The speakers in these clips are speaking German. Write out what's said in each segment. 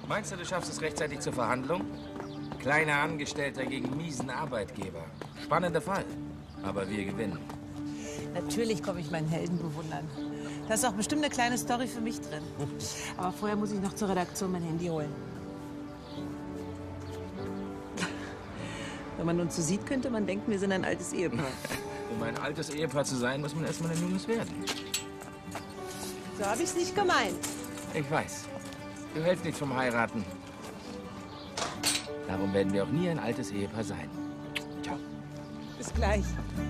Meinst du, du schaffst es rechtzeitig zur Verhandlung? Kleiner Angestellter gegen miesen Arbeitgeber. Spannender Fall. Aber wir gewinnen. Natürlich komme ich meinen Helden bewundern. Da ist auch bestimmt eine kleine Story für mich drin. Aber vorher muss ich noch zur Redaktion mein Handy holen. Wenn man uns so sieht, könnte man denken, wir sind ein altes Ehepaar. Um ein altes Ehepaar zu sein, muss man erstmal ein junges werden. So habe ich es nicht gemeint. Ich weiß. Du hältst nichts vom Heiraten. Darum werden wir auch nie ein altes Ehepaar sein. Ciao. Bis gleich.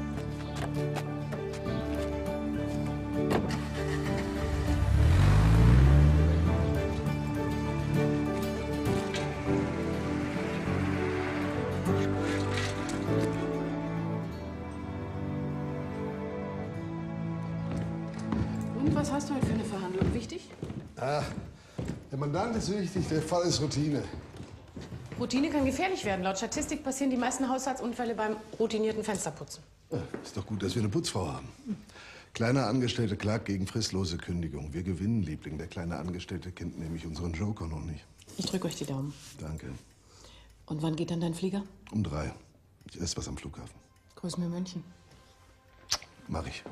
Und was hast du heute für eine Verhandlung? Wichtig? Ah, der Mandant ist wichtig, der Fall ist Routine. Routine kann gefährlich werden. Laut Statistik passieren die meisten Haushaltsunfälle beim routinierten Fensterputzen. Ja, ist doch gut, dass wir eine Putzfrau haben. Kleiner Angestellter klagt gegen fristlose Kündigung. Wir gewinnen, Liebling. Der kleine Angestellte kennt nämlich unseren Joker noch nicht. Ich drücke euch die Daumen. Danke. Und wann geht dann dein Flieger? Um 3. Ich esse was am Flughafen. Grüß mir München. Mach ich.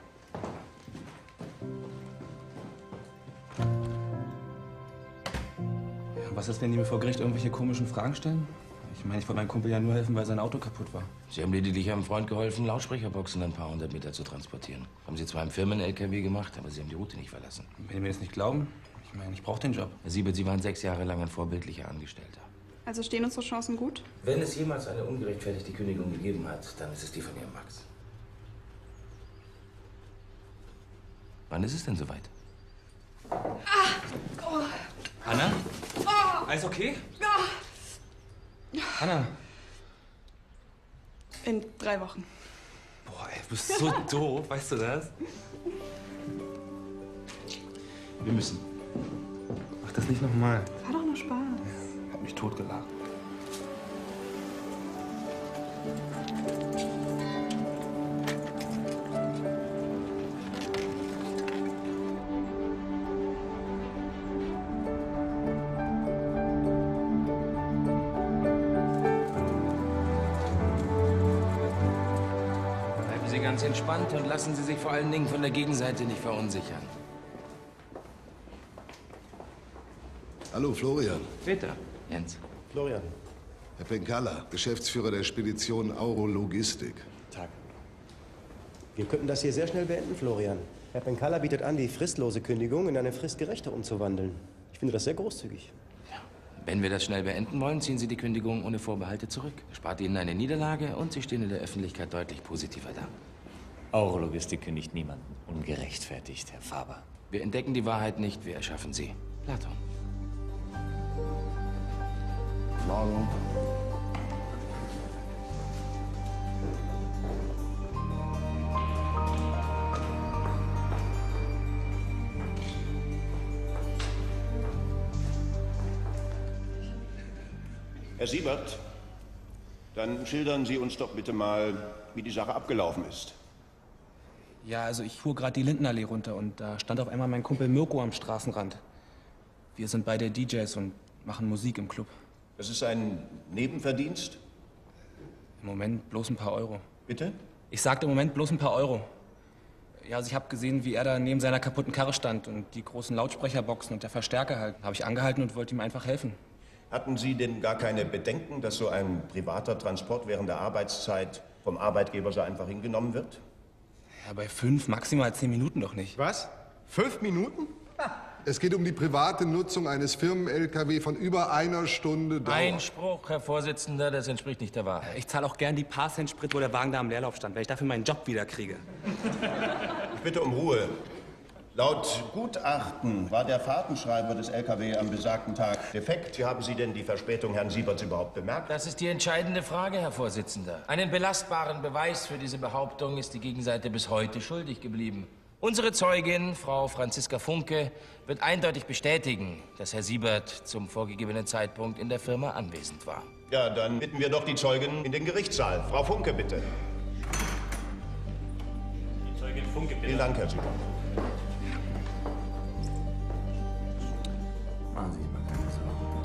Was ist, wenn die mir vor Gericht irgendwelche komischen Fragen stellen? Ich meine, ich wollte meinem Kumpel ja nur helfen, weil sein Auto kaputt war. Sie haben lediglich einem Freund geholfen, Lautsprecherboxen ein paar hundert Meter zu transportieren. Haben Sie zwar im Firmen-LKW gemacht, aber Sie haben die Route nicht verlassen. Wenn Sie mir das nicht glauben, ich meine, ich brauche den Job. Herr Siebert, Sie waren 6 Jahre lang ein vorbildlicher Angestellter. Also stehen unsere Chancen gut? Wenn es jemals eine ungerechtfertigte Kündigung gegeben hat, dann ist es die von Ihrem Max. Wann ist es denn soweit? Hanna? Alles okay? Hanna? In 3 Wochen. Boah, ey, du bist so doof, weißt du das? Wir müssen. Mach das nicht nochmal. War doch nur Spaß. Hat mich totgelacht. Bleiben Sie ganz entspannt und lassen Sie sich vor allen Dingen von der Gegenseite nicht verunsichern. Hallo, Florian. Peter. Jens. Florian. Herr Penkala, Geschäftsführer der Spedition Auro Logistik. Tag. Wir könnten das hier sehr schnell beenden, Florian. Herr Penkala bietet an, die fristlose Kündigung in eine fristgerechte umzuwandeln. Ich finde das sehr großzügig. Wenn wir das schnell beenden wollen, ziehen Sie die Kündigung ohne Vorbehalte zurück. Das spart Ihnen eine Niederlage und Sie stehen in der Öffentlichkeit deutlich positiver da. Auro Logistik kündigt niemanden ungerechtfertigt, Herr Faber. Wir entdecken die Wahrheit nicht, wir erschaffen sie. Platon. Morgen. Herr Siebert, dann schildern Sie uns doch bitte mal, wie die Sache abgelaufen ist. Ja, also ich fuhr gerade die Lindenallee runter und da stand auf einmal mein Kumpel Mirko am Straßenrand. Wir sind beide DJs und machen Musik im Club. Das ist ein Nebenverdienst? Im Moment bloß ein paar Euro. Bitte? Ich sagte im Moment bloß ein paar Euro. Ja, also ich habe gesehen, wie er da neben seiner kaputten Karre stand und die großen Lautsprecherboxen und der Verstärker halt. Habe ich angehalten und wollte ihm einfach helfen. Hatten Sie denn gar keine Bedenken, dass so ein privater Transport während der Arbeitszeit vom Arbeitgeber so einfach hingenommen wird? Ja, bei 5, maximal 10 Minuten doch nicht. Was? 5 Minuten? Es geht um die private Nutzung eines Firmen-LKW von über 1 Stunde Dauer. Einspruch, Herr Vorsitzender, das entspricht nicht der Wahrheit. Ich zahle auch gern die paar Cent Sprit, wo der Wagen da am Leerlauf stand, weil ich dafür meinen Job wieder kriege. Ich bitte um Ruhe. Laut Gutachten war der Fahrtenschreiber des LKW am besagten Tag defekt. Wie haben Sie denn die Verspätung Herrn Sieberts überhaupt bemerkt? Das ist die entscheidende Frage, Herr Vorsitzender. Einen belastbaren Beweis für diese Behauptung ist die Gegenseite bis heute schuldig geblieben. Unsere Zeugin, Frau Franziska Funke, wird eindeutig bestätigen, dass Herr Siebert zum vorgegebenen Zeitpunkt in der Firma anwesend war. Ja, dann bitten wir doch die Zeugin in den Gerichtssaal. Frau Funke, bitte. Die Zeugin Funke, bitte. Vielen Dank, Herr Siebert. Machen Sie sich mal keine Sorgen.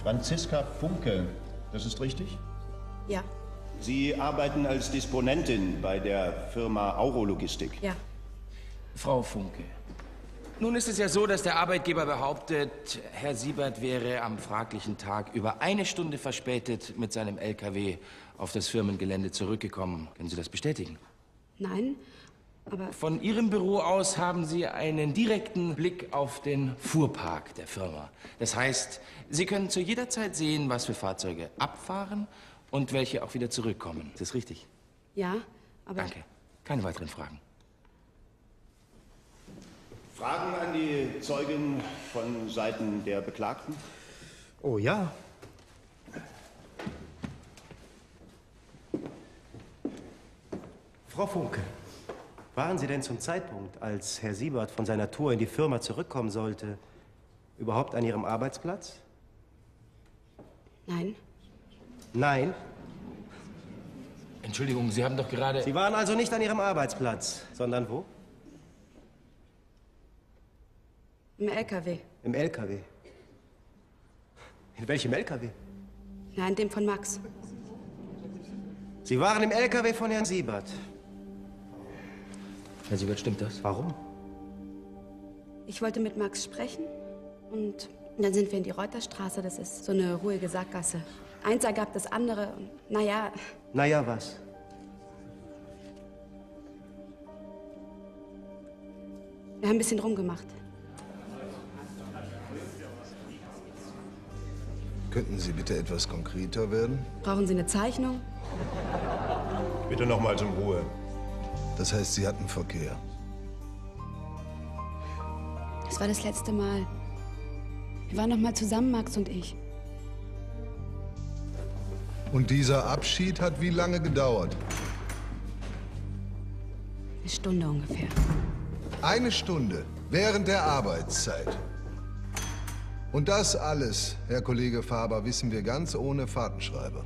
Franziska Funke, das ist richtig? Ja. Sie arbeiten als Disponentin bei der Firma Aurologistik. Ja. Frau Funke, nun ist es ja so, dass der Arbeitgeber behauptet, Herr Siebert wäre am fraglichen Tag über 1 Stunde verspätet mit seinem LKW auf das Firmengelände zurückgekommen. Können Sie das bestätigen? Nein, aber... Von Ihrem Büro aus haben Sie einen direkten Blick auf den Fuhrpark der Firma. Das heißt, Sie können zu jeder Zeit sehen, was für Fahrzeuge abfahren und welche auch wieder zurückkommen. Ist das richtig? Ja, aber... Danke. Keine weiteren Fragen. Fragen an die Zeugin von Seiten der Beklagten? Oh ja. Frau Funke, waren Sie denn zum Zeitpunkt, als Herr Siebert von seiner Tour in die Firma zurückkommen sollte, überhaupt an Ihrem Arbeitsplatz? Nein. Nein? Entschuldigung, Sie haben doch gerade... Sie waren also nicht an Ihrem Arbeitsplatz, sondern wo? Im LKW. Im LKW. In welchem LKW? Nein, dem von Max. Sie waren im LKW von Herrn Siebert. Herr Siebert, stimmt das? Warum? Ich wollte mit Max sprechen und dann sind wir in die Reuterstraße. Das ist so eine ruhige Sackgasse. Eins ergab das andere und naja... Naja, was? Wir haben ein bisschen rumgemacht. Könnten Sie bitte etwas konkreter werden? Brauchen Sie eine Zeichnung? Bitte nochmal zum Ruhe. Das heißt, Sie hatten Verkehr. Es war das letzte Mal. Wir waren noch mal zusammen, Max und ich. Und dieser Abschied hat wie lange gedauert? 1 Stunde ungefähr. 1 Stunde während der Arbeitszeit. Und das alles, Herr Kollege Faber, wissen wir ganz ohne Fahrtenschreiber.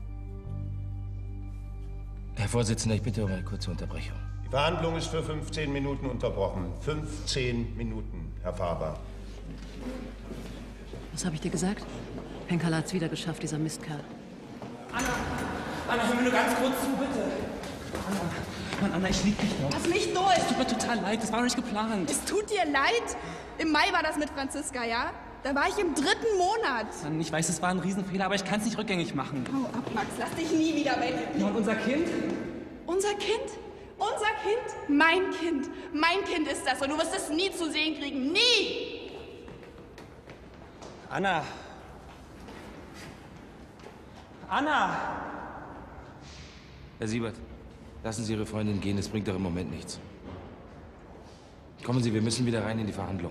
Herr Vorsitzender, ich bitte um eine kurze Unterbrechung. Die Verhandlung ist für 15 Minuten unterbrochen. 15 Minuten, Herr Faber. Was habe ich dir gesagt? Penkala hat's wieder geschafft, dieser Mistkerl. Anna, hör mir nur ganz kurz zu, bitte. Mann, Anna, ich lieb dich doch. Lass mich durch! Es tut mir total leid, das war doch nicht geplant. Es tut dir leid? Im Mai war das mit Franziska, ja? Da war ich im 3. Monat. Mann, ich weiß, es war ein Riesenfehler, aber ich kann es nicht rückgängig machen. Hau ab, Max, lass dich nie wieder weg. Ja, und unser Kind? Unser Kind? Unser Kind? Mein Kind. Mein Kind ist das und du wirst es nie zu sehen kriegen. Nie! Anna. Anna! Herr Siebert, lassen Sie Ihre Freundin gehen, es bringt doch im Moment nichts. Kommen Sie, wir müssen wieder rein in die Verhandlung.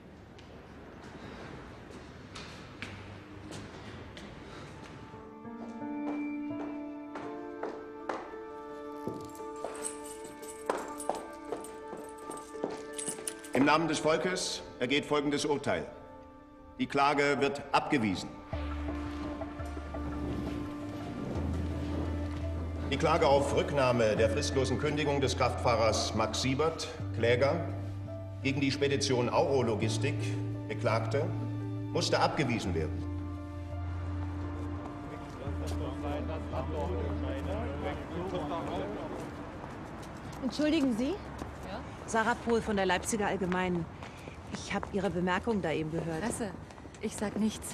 Im Namen des Volkes ergeht folgendes Urteil. Die Klage wird abgewiesen. Die Klage auf Rücknahme der fristlosen Kündigung des Kraftfahrers Max Siebert, Kläger, gegen die Spedition Aurologistik, Beklagte, musste abgewiesen werden. Entschuldigen Sie? Ja? Sarah Pohl von der Leipziger Allgemeinen. Ich habe Ihre Bemerkung da eben gehört. Presse, ich sag nichts.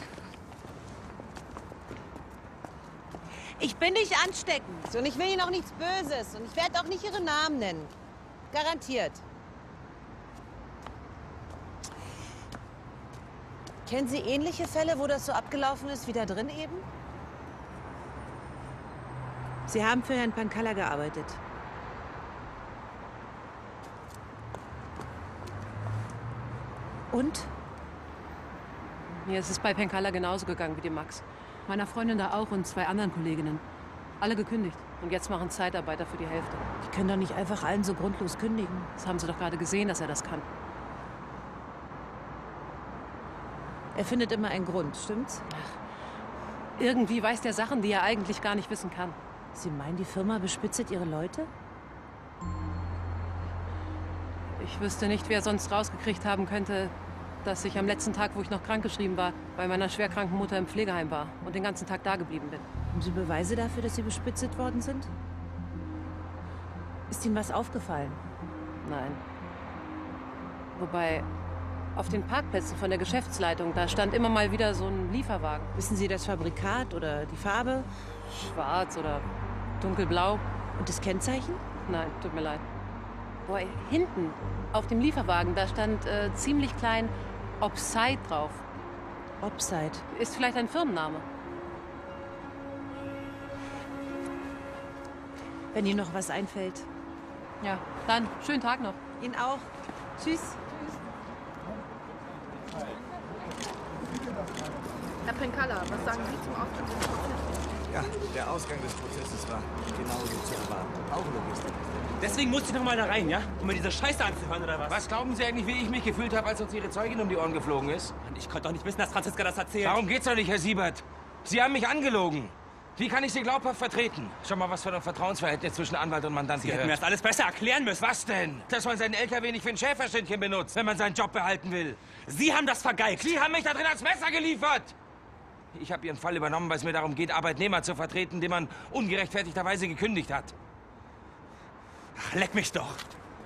Ich bin nicht ansteckend und ich will Ihnen auch nichts Böses und ich werde auch nicht Ihren Namen nennen. Garantiert. Kennen Sie ähnliche Fälle, wo das so abgelaufen ist wie da drin eben? Sie haben für Herrn Penkala gearbeitet. Und? Mir ist es bei Penkala genauso gegangen wie dem Max. Meiner Freundin da auch und 2 anderen Kolleginnen. Alle gekündigt. Und jetzt machen Zeitarbeiter für die Hälfte. Die können doch nicht einfach allen so grundlos kündigen. Das haben Sie doch gerade gesehen, dass er das kann. Er findet immer einen Grund, stimmt's? Irgendwie weiß der Sachen, die er eigentlich gar nicht wissen kann. Sie meinen, die Firma bespitzelt ihre Leute? Ich wüsste nicht, wer sonst rausgekriegt haben könnte, dass ich am letzten Tag, wo ich noch krankgeschrieben war, bei meiner schwerkranken Mutter im Pflegeheim war und den ganzen Tag da geblieben bin. Haben Sie Beweise dafür, dass Sie bespitzelt worden sind? Ist Ihnen was aufgefallen? Nein. Wobei, auf den Parkplätzen von der Geschäftsleitung, da stand immer mal wieder so ein Lieferwagen. Wissen Sie das Fabrikat oder die Farbe? Schwarz oder dunkelblau. Und das Kennzeichen? Nein, tut mir leid. Boah, hinten auf dem Lieferwagen, da stand ziemlich klein Opside drauf. Opside? Ist vielleicht ein Firmenname. Wenn Ihnen noch was einfällt. Ja, dann schönen Tag noch. Ihnen auch. Tschüss. Herr Penkala, was sagen Sie zum Ausgang des Prozesses? Ja, der Ausgang des Prozesses war genauso zu erwarten. Auch Logistik. Deswegen musste ich noch mal da rein, ja? Um mir diese Scheiße anzuhören, oder was? Was glauben Sie eigentlich, wie ich mich gefühlt habe, als uns Ihre Zeugin um die Ohren geflogen ist? Mann, ich konnte doch nicht wissen, dass Franziska das erzählt. Darum geht's doch nicht, Herr Siebert. Sie haben mich angelogen. Wie kann ich Sie glaubhaft vertreten? Schon mal, was für ein Vertrauensverhältnis zwischen Anwalt und Mandant Sie gehört. hätten mir das alles besser erklären müssen. Was denn? Dass man seinen LKW nicht für ein Schäferstündchen benutzt, wenn man seinen Job behalten will. Sie haben das vergeigt. Sie haben mich da drin als Messer geliefert. Ich habe Ihren Fall übernommen, weil es mir darum geht, Arbeitnehmer zu vertreten, die man ungerechtfertigterweise gekündigt hat. Ach, leck mich doch.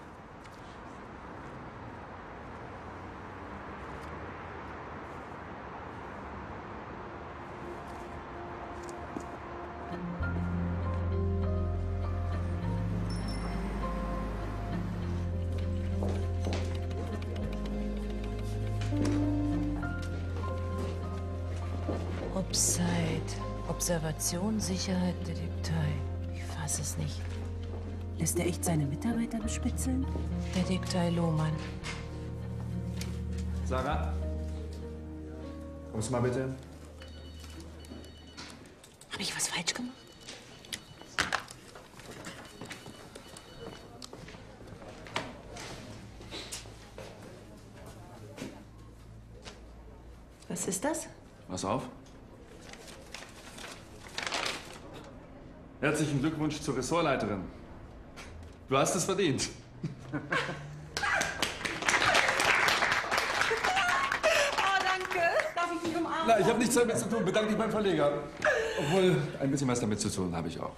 Opside. Observation, Sicherheit, Detektei. Ich fasse es nicht. Lässt er echt seine Mitarbeiter bespitzeln? Detektei Lohmann. Sarah? Kommst du mal bitte? Habe ich was falsch gemacht? Was ist das? Pass auf. Herzlichen Glückwunsch zur Ressortleiterin. Du hast es verdient. Oh, danke. Darf ich dich umarmen? Na, ich habe nichts damit zu tun. Bedanke dich beim Verleger. Obwohl, ein bisschen was damit zu tun habe ich auch.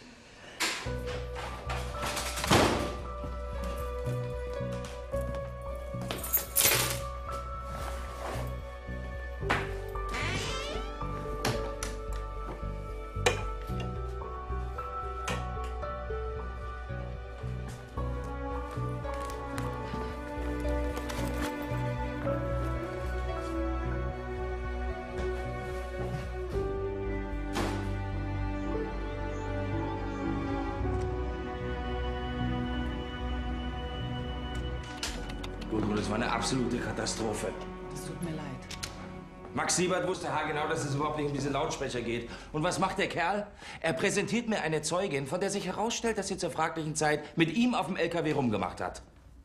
Das war eine absolute Katastrophe. Das tut mir leid. Max Siebert wusste haargenau, dass es überhaupt nicht um diese Lautsprecher geht. Und was macht der Kerl? Er präsentiert mir eine Zeugin, von der sich herausstellt, dass sie zur fraglichen Zeit mit ihm auf dem LKW rumgemacht hat.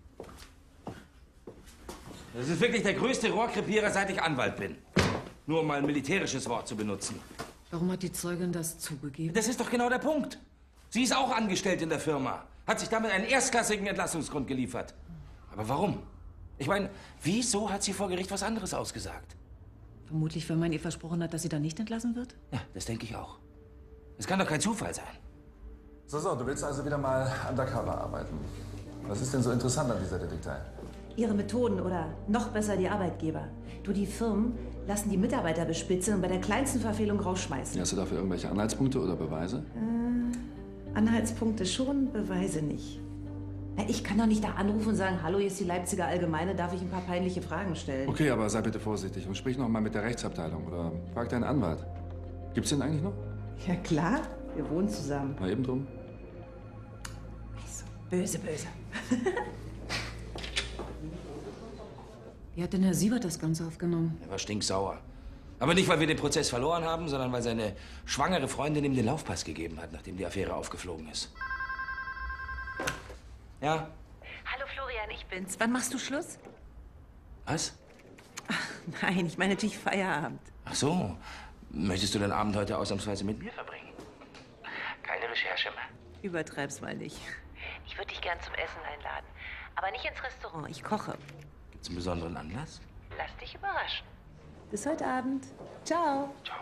Das ist wirklich der größte Rohrkrepierer, seit ich Anwalt bin. Nur um mal ein militärisches Wort zu benutzen. Warum hat die Zeugin das zugegeben? Das ist doch genau der Punkt. Sie ist auch angestellt in der Firma. Hat sich damit einen erstklassigen Entlassungsgrund geliefert. Aber warum? Ich meine, wieso hat sie vor Gericht was anderes ausgesagt? Vermutlich, weil man ihr versprochen hat, dass sie dann nicht entlassen wird? Ja, das denke ich auch. Es kann doch kein Zufall sein. So, du willst also wieder mal undercover arbeiten. Was ist denn so interessant an dieser Detektei? Ihre Methoden oder noch besser die Arbeitgeber. Die Firmen lassen die Mitarbeiter bespitzeln und bei der kleinsten Verfehlung rausschmeißen. Hast du dafür irgendwelche Anhaltspunkte oder Beweise? Anhaltspunkte schon, Beweise nicht. Na, ich kann doch nicht da anrufen und sagen, hallo, hier ist die Leipziger Allgemeine, darf ich ein paar peinliche Fragen stellen? Okay, aber sei bitte vorsichtig und sprich noch mal mit der Rechtsabteilung oder frag deinen Anwalt. Gibt's den eigentlich noch? Ja klar, wir wohnen zusammen. Mal eben drum. Also, böse, böse. Wie hat denn Herr Siebert das Ganze aufgenommen? Er war stinksauer. Aber nicht, weil wir den Prozess verloren haben, sondern weil seine schwangere Freundin ihm den Laufpass gegeben hat, nachdem die Affäre aufgeflogen ist. Ja? Hallo Florian, ich bin's. Wann machst du Schluss? Was? Ach, nein, ich meine natürlich Feierabend. Ach so. Möchtest du den Abend heute ausnahmsweise mit mir verbringen? Keine Recherche mehr. Übertreib's mal nicht. Ich würde dich gern zum Essen einladen. Aber nicht ins Restaurant, ich koche. Gibt's einen besonderen Anlass? Lass dich überraschen. Bis heute Abend. Ciao. Ciao.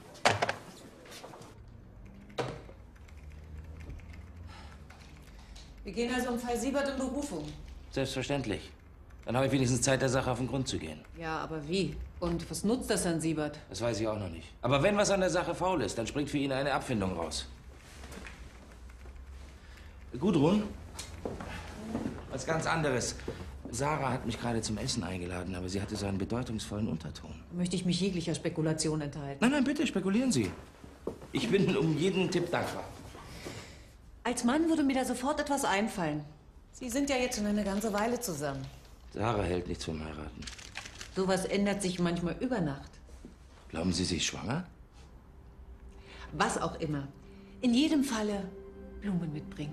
Wir gehen also um Fall Siebert in Berufung. Selbstverständlich. Dann habe ich wenigstens Zeit, der Sache auf den Grund zu gehen. Ja, aber wie? Und was nutzt das an Siebert? Das weiß ich auch noch nicht. Aber wenn was an der Sache faul ist, dann springt für ihn eine Abfindung raus. Gudrun? Was ganz anderes. Sarah hat mich gerade zum Essen eingeladen, aber sie hatte so einen bedeutungsvollen Unterton. Möchte ich mich jeglicher Spekulation enthalten. Nein, nein, bitte, spekulieren Sie. Ich bin um jeden Tipp dankbar. Als Mann würde mir da sofort etwas einfallen. Sie sind ja jetzt schon eine ganze Weile zusammen. Sarah hält nichts vom Heiraten. Sowas ändert sich manchmal über Nacht. Glauben Sie sich schwanger? Was auch immer. In jedem Falle Blumen mitbringen.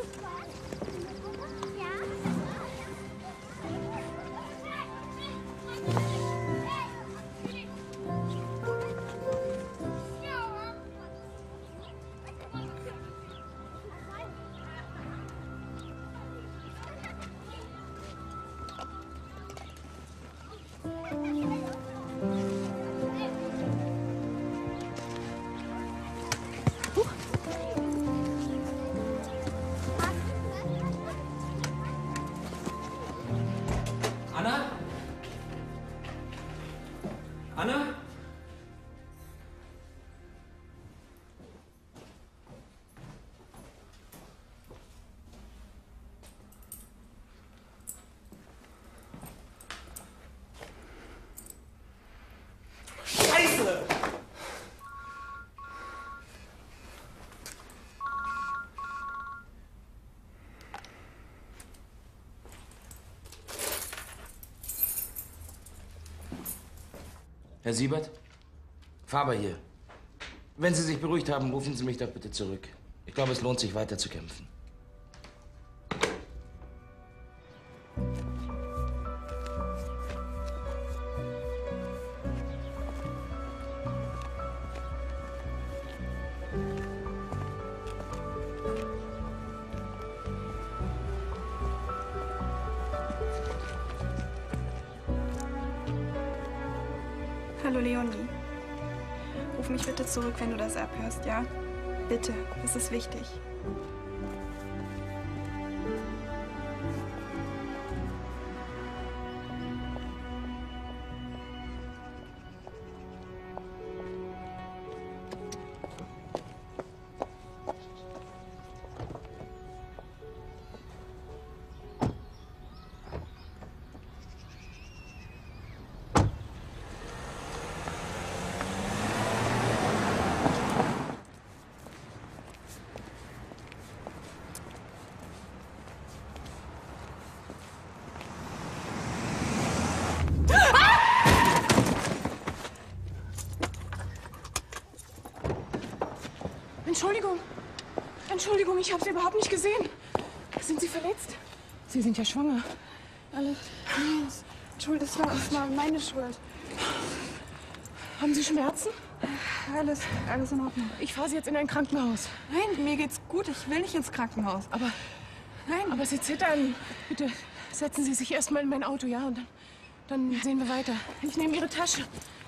Anna? Anna? Scheiße! Herr Siebert? Faber hier. Wenn Sie sich beruhigt haben, rufen Sie mich doch bitte zurück. Ich glaube, es lohnt sich, weiter zu kämpfen. Hallo Leonie. Ruf mich bitte zurück, wenn du das abhörst, ja? Bitte, es ist wichtig. Entschuldigung. Entschuldigung, ich habe Sie überhaupt nicht gesehen. Sind Sie verletzt? Sie sind ja schwanger. Alles. Entschuldigung, das war meine Schuld. Haben Sie Schmerzen? Alles in Ordnung. Ich fahre Sie jetzt in ein Krankenhaus. Nein, mir geht's gut. Ich will nicht ins Krankenhaus. Aber Sie zittern. Bitte setzen Sie sich erst mal in mein Auto, ja? Und dann sehen wir weiter. Ich nehme Ihre Tasche.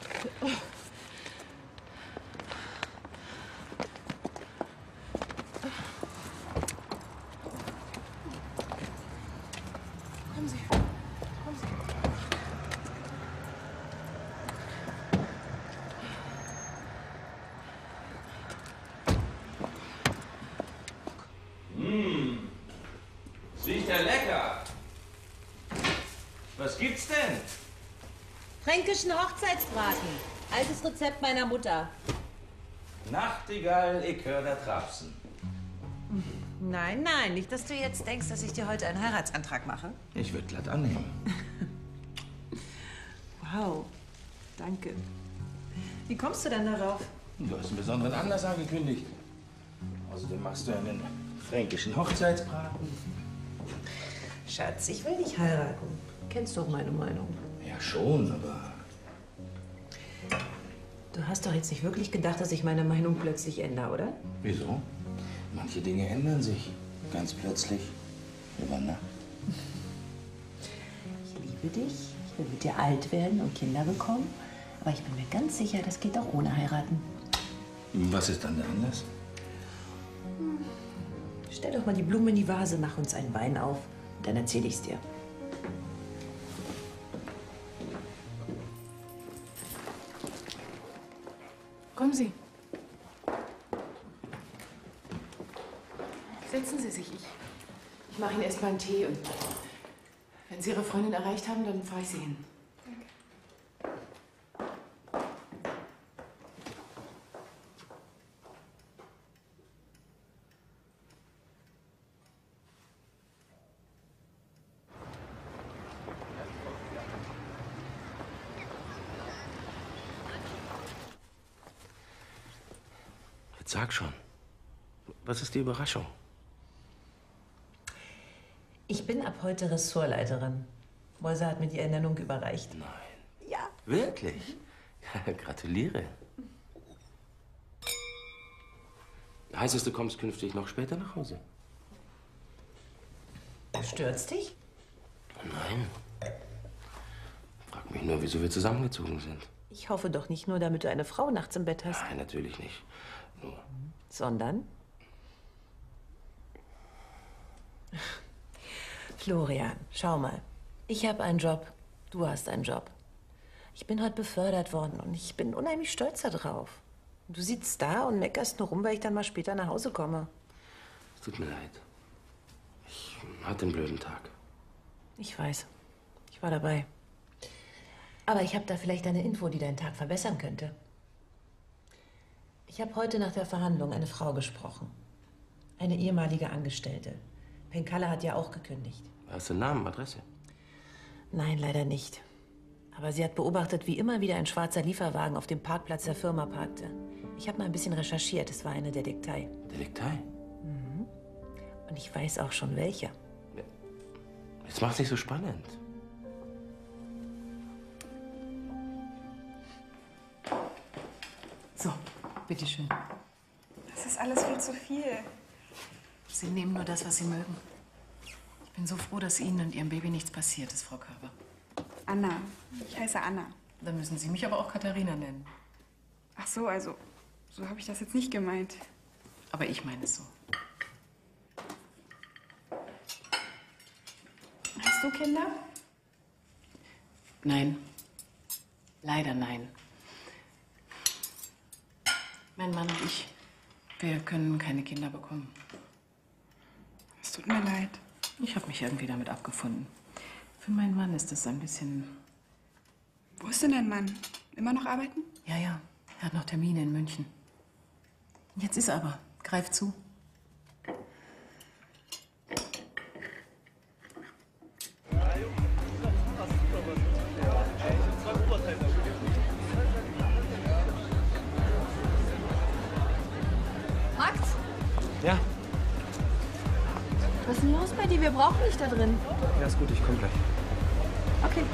Kommen Sie. Kommen Sie. Riecht ja lecker. Was gibt's denn? Fränkischen Hochzeitsbraten. Altes Rezept meiner Mutter. Nachtigall, ich hör da Trapsen. Nein, nein, nicht, dass du jetzt denkst, dass ich dir heute einen Heiratsantrag mache. Ich würde glatt annehmen. Wow, danke. Wie kommst du denn darauf? Du hast einen besonderen Anlass angekündigt. Außerdem machst du einen fränkischen Hochzeitsbraten. Schatz, ich will dich heiraten. Kennst doch meine Meinung. Ja, schon, aber... Du hast doch jetzt nicht wirklich gedacht, dass ich meine Meinung plötzlich ändere, oder? Wieso? Manche Dinge ändern sich. Ganz plötzlich. Über Nacht. Ich liebe liebe dich, ich will mit dir alt werden und Kinder bekommen. Aber ich bin mir ganz sicher, das geht auch ohne heiraten. Was ist dann der Anlass? Stell doch mal die Blume in die Vase, mach uns einen Wein auf und dann erzähl ich's dir. Kommen Sie. Setzen Sie sich. Ich mache Ihnen erst mal einen Tee und wenn Sie Ihre Freundin erreicht haben, dann fahre ich Sie hin. Jetzt sag schon. Was ist die Überraschung? Ich bin ab heute Ressortleiterin. Moiser hat mir die Ernennung überreicht. Nein. Ja. Wirklich? Gratuliere. Heißt es, du kommst künftig noch später nach Hause? Stört's dich? Nein. Frag mich nur, wieso wir zusammengezogen sind. Ich hoffe doch nicht nur, damit du eine Frau nachts im Bett hast. Nein, natürlich nicht. Nur. Sondern? Florian, schau mal. Ich habe einen Job, du hast einen Job. Ich bin heute befördert worden und ich bin unheimlich stolz darauf. Du sitzt da und meckerst nur rum, weil ich dann mal später nach Hause komme. Es tut mir leid. Ich hatte einen blöden Tag. Ich weiß. Ich war dabei. Aber ich habe da vielleicht eine Info, die deinen Tag verbessern könnte. Ich habe heute nach der Verhandlung eine Frau gesprochen. Eine ehemalige Angestellte. Penkala hat ja auch gekündigt. Hast du einen Namen, Adresse? Nein, leider nicht. Aber sie hat beobachtet, wie immer wieder ein schwarzer Lieferwagen auf dem Parkplatz der Firma parkte. Ich habe mal ein bisschen recherchiert. Es war eine Detektei. Detektei? Mhm. Und ich weiß auch schon welche. Jetzt macht's nicht so spannend. So, bitteschön. Das ist alles viel zu viel. Sie nehmen nur das, was Sie mögen. Ich bin so froh, dass Ihnen und Ihrem Baby nichts passiert ist, Frau Körber. Anna. Ich heiße Anna. Dann müssen Sie mich aber auch Katharina nennen. Ach so, also, so habe ich das jetzt nicht gemeint. Aber ich meine es so. Hast du Kinder? Nein. Leider nein. Mein Mann und ich, wir können keine Kinder bekommen. Es tut mir leid. Ich habe mich irgendwie damit abgefunden. Für meinen Mann ist das ein bisschen... Wo ist denn dein Mann? Immer noch arbeiten? Ja, ja. Er hat noch Termine in München. Jetzt ist er aber. Greif zu. Max? Ja, Was ist denn los bei dir? Wir brauchen dich da drin. ja, ist gut, ich komme gleich. Okay.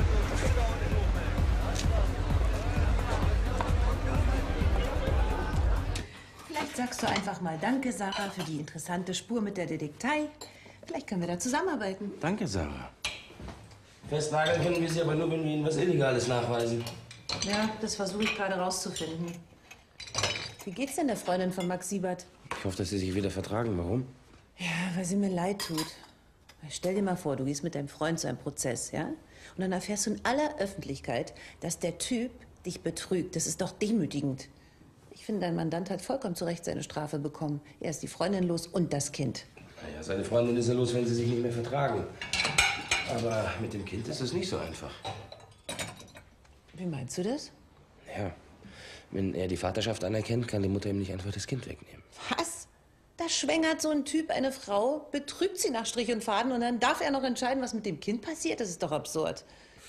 Vielleicht sagst du einfach mal Danke, Sarah, für die interessante Spur mit der Detektei. Vielleicht können wir da zusammenarbeiten. Danke, Sarah. Festnageln können wir sie aber nur, wenn wir ihnen was Illegales nachweisen. Ja, das versuche ich gerade rauszufinden. Wie geht's denn der Freundin von Max Siebert? Ich hoffe, dass sie sich wieder vertragen. Warum? Ja, weil sie mir leid tut. Stell dir mal vor, du gehst mit deinem Freund zu einem Prozess, ja? Und dann erfährst du in aller Öffentlichkeit, dass der Typ dich betrügt. Das ist doch demütigend. Ich finde, dein Mandant hat vollkommen zu Recht seine Strafe bekommen. Er ist die Freundin los und das Kind. Naja, seine Freundin ist ja los, wenn sie sich nicht mehr vertragen. Aber mit dem Kind ist es nicht so einfach. Wie meinst du das? Ja, wenn er die Vaterschaft anerkennt, kann die Mutter ihm nicht einfach das Kind wegnehmen. Was? Da schwängert so ein Typ eine Frau, betrügt sie nach Strich und Faden und dann darf er noch entscheiden, was mit dem Kind passiert? Das ist doch absurd.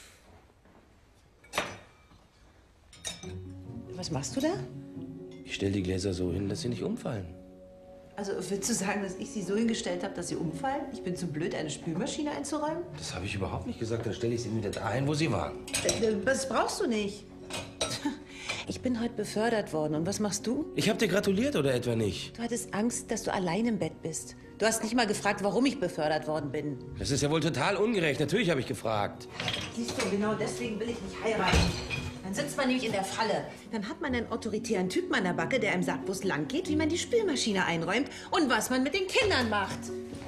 Was machst du da? Ich stelle die Gläser so hin, dass sie nicht umfallen. Also willst du sagen, dass ich sie so hingestellt habe, dass sie umfallen? Ich bin zu blöd, eine Spülmaschine einzuräumen? Das habe ich überhaupt nicht gesagt. Dann stelle ich sie wieder dahin, wo sie waren. Das brauchst du nicht. ich bin heute befördert worden. Und was machst du? Ich habe dir gratuliert, oder etwa nicht? Du hattest Angst, dass du allein im Bett bist. Du hast nicht mal gefragt, warum ich befördert worden bin. Das ist ja wohl total ungerecht. Natürlich habe ich gefragt. Siehst du, genau deswegen will ich nicht heiraten. Dann sitzt man nämlich in der Falle. Dann hat man einen autoritären Typen an der Backe, der einem sagt, wo es lang geht, wie man die Spülmaschine einräumt und was man mit den Kindern macht.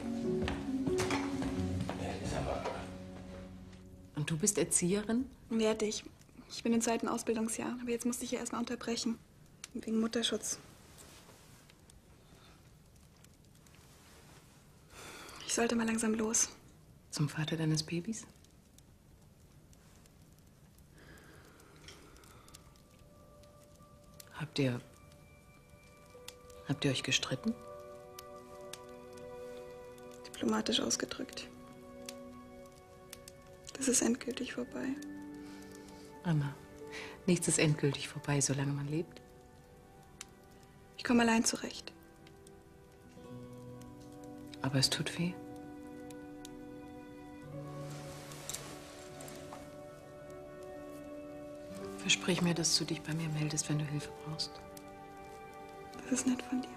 Und du bist Erzieherin? Werde ich. Ich bin im 2. Ausbildungsjahr, aber jetzt musste ich ja erstmal unterbrechen. Wegen Mutterschutz. Ich sollte mal langsam los. Zum Vater deines Babys? Habt ihr euch gestritten? Diplomatisch ausgedrückt. Das ist endgültig vorbei. Anna, nichts ist endgültig vorbei, solange man lebt. Ich komme allein zurecht. Aber es tut weh. Versprich mir, dass du dich bei mir meldest, wenn du Hilfe brauchst. Das ist nett von dir.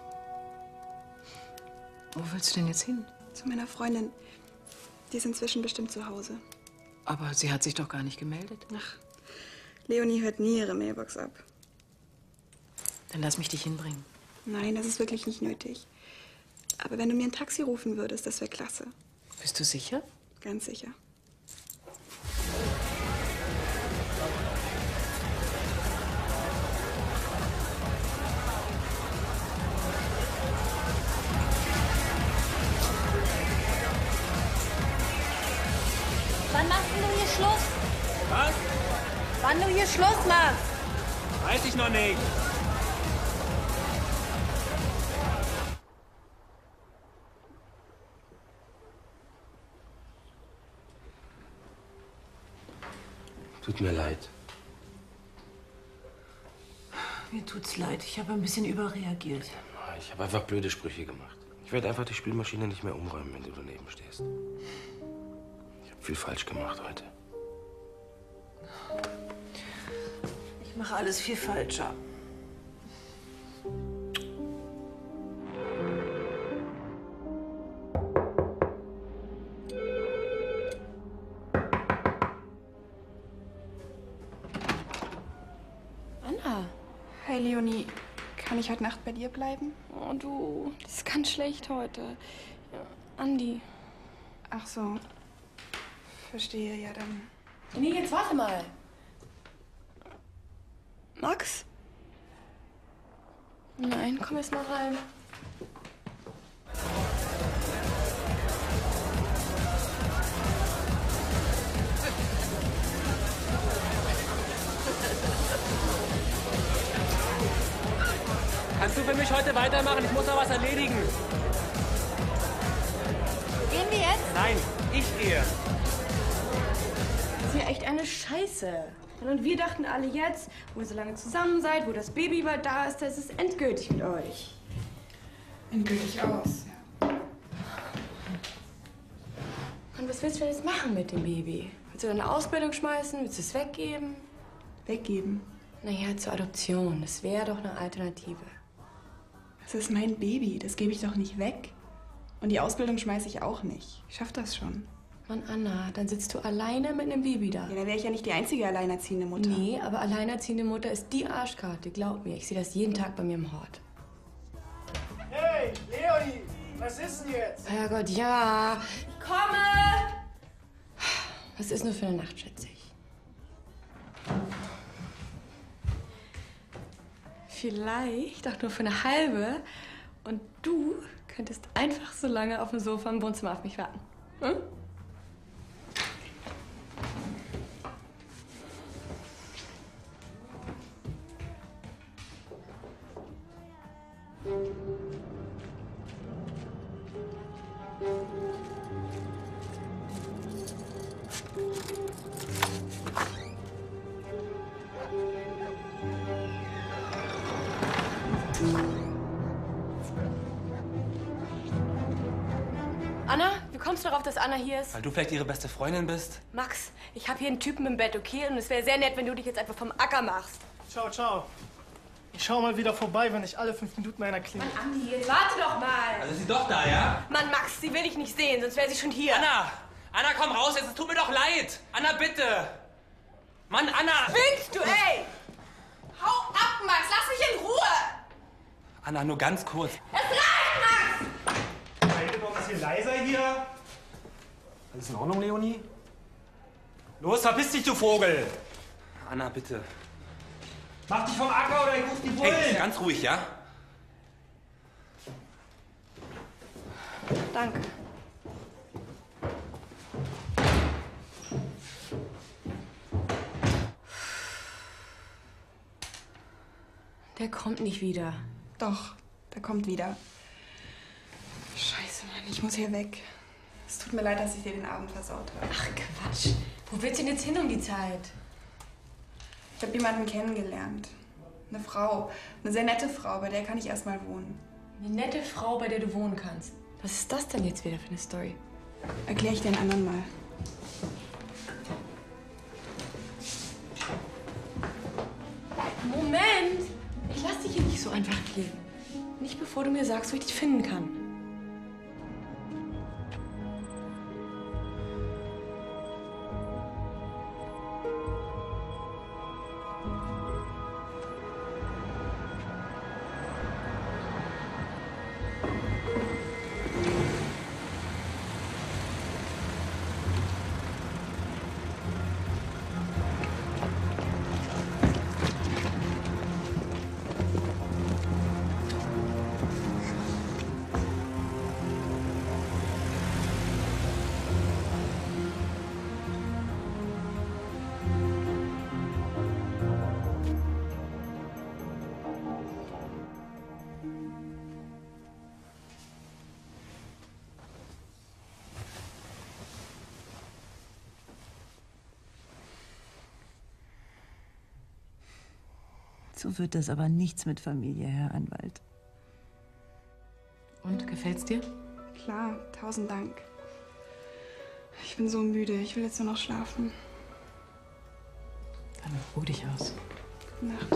Wo willst du denn jetzt hin? Zu meiner Freundin. Die ist inzwischen bestimmt zu Hause. Aber sie hat sich doch gar nicht gemeldet. Ach, Leonie hört nie ihre Mailbox ab. Dann lass mich dich hinbringen. Nein, das ist wirklich nicht nötig. Aber wenn du mir ein Taxi rufen würdest, das wäre klasse. Bist du sicher? Ganz sicher. Wann machst du hier Schluss? Was? Wann du hier Schluss machst? Weiß ich noch nicht. Tut mir leid. Mir tut's leid. Ich habe ein bisschen überreagiert. Ich habe einfach blöde Sprüche gemacht. Ich werde einfach die Spülmaschine nicht mehr umräumen, wenn du daneben stehst. Ich habe viel falsch gemacht heute. Ich mache alles viel falscher. Anna. Hey, Leonie. Kann ich heute Nacht bei dir bleiben? Oh, du. Das ist ganz schlecht heute. Ja, Andi. Ach so. Verstehe, ja dann. Nee, jetzt warte mal. Max? Nein, komm erst mal rein. Kannst du für mich heute weitermachen? Ich muss noch was erledigen. Gehen wir jetzt? Nein, ich gehe. Das ist ja echt eine Scheiße. Und wir dachten alle jetzt, wo ihr so lange zusammen seid, wo das Baby bald da ist, das ist endgültig mit euch. Endgültig aus. Und was willst du denn jetzt machen mit dem Baby? Willst du deine Ausbildung schmeißen? Willst du es weggeben? Weggeben? Naja, zur Adoption. Das wäre doch eine Alternative. Das ist mein Baby. Das gebe ich doch nicht weg. Und die Ausbildung schmeiße ich auch nicht. Ich schaff das schon. Mann, Anna, dann sitzt du alleine mit einem Baby da. Ja, dann wäre ich ja nicht die einzige alleinerziehende Mutter. Nee, aber alleinerziehende Mutter ist die Arschkarte. Glaub mir, ich sehe das jeden Tag bei mir im Hort. Hey, Leonie, was ist denn jetzt? Herrgott, ja. Ich komme! Was ist nur für eine Nacht, schätze ich. Vielleicht auch nur für eine halbe. Und du könntest einfach so lange auf dem Sofa im Wohnzimmer auf mich warten. Hm? Anna, wie kommst du darauf, dass Anna hier ist? Weil du vielleicht ihre beste Freundin bist? Max, ich habe hier einen Typen im Bett, okay? Und es wäre sehr nett, wenn du dich jetzt einfach vom Acker machst. Ciao, ciao. Ich schau mal wieder vorbei, wenn ich alle 5 Minuten einer klinge. Mann, Andi, jetzt warte doch mal. Also ist sie doch da, ja? Mann, Max, sie will ich nicht sehen, sonst wäre sie schon hier. Anna! Anna, komm raus jetzt, es tut mir doch leid! Anna, bitte! Mann, Anna! Spinnst du, ey! Hau ab, Max, lass mich in Ruhe! Anna, nur ganz kurz. Es reicht, Max! Seid ihr doch ein bisschen leiser hier? Alles in Ordnung, Leonie? Los, verpiss dich, du Vogel! Anna, bitte. Mach dich vom Acker oder ich ruf die Bullen! Hey, ganz ruhig, ja? Danke. Der kommt nicht wieder. Doch, der kommt wieder. Scheiße, Mann, ich muss hier weg. Es tut mir leid, dass ich dir den Abend versaut habe. Ach, Quatsch. Wo willst du denn jetzt hin um die Zeit? Ich habe jemanden kennengelernt. Eine Frau. Eine sehr nette Frau, bei der kann ich erstmal wohnen. Eine nette Frau, bei der du wohnen kannst. Was ist das denn jetzt wieder für eine Story? Erkläre ich dir ein anderen Mal. Moment! Ich lass dich hier nicht so einfach gehen. Nicht bevor du mir sagst, wo ich dich finden kann. So wird das aber nichts mit Familie, Herr Anwalt. Und, gefällt's dir? Klar, 1000 Dank. Ich bin so müde, ich will jetzt nur noch schlafen. Dann ruh dich aus. Gute Nacht.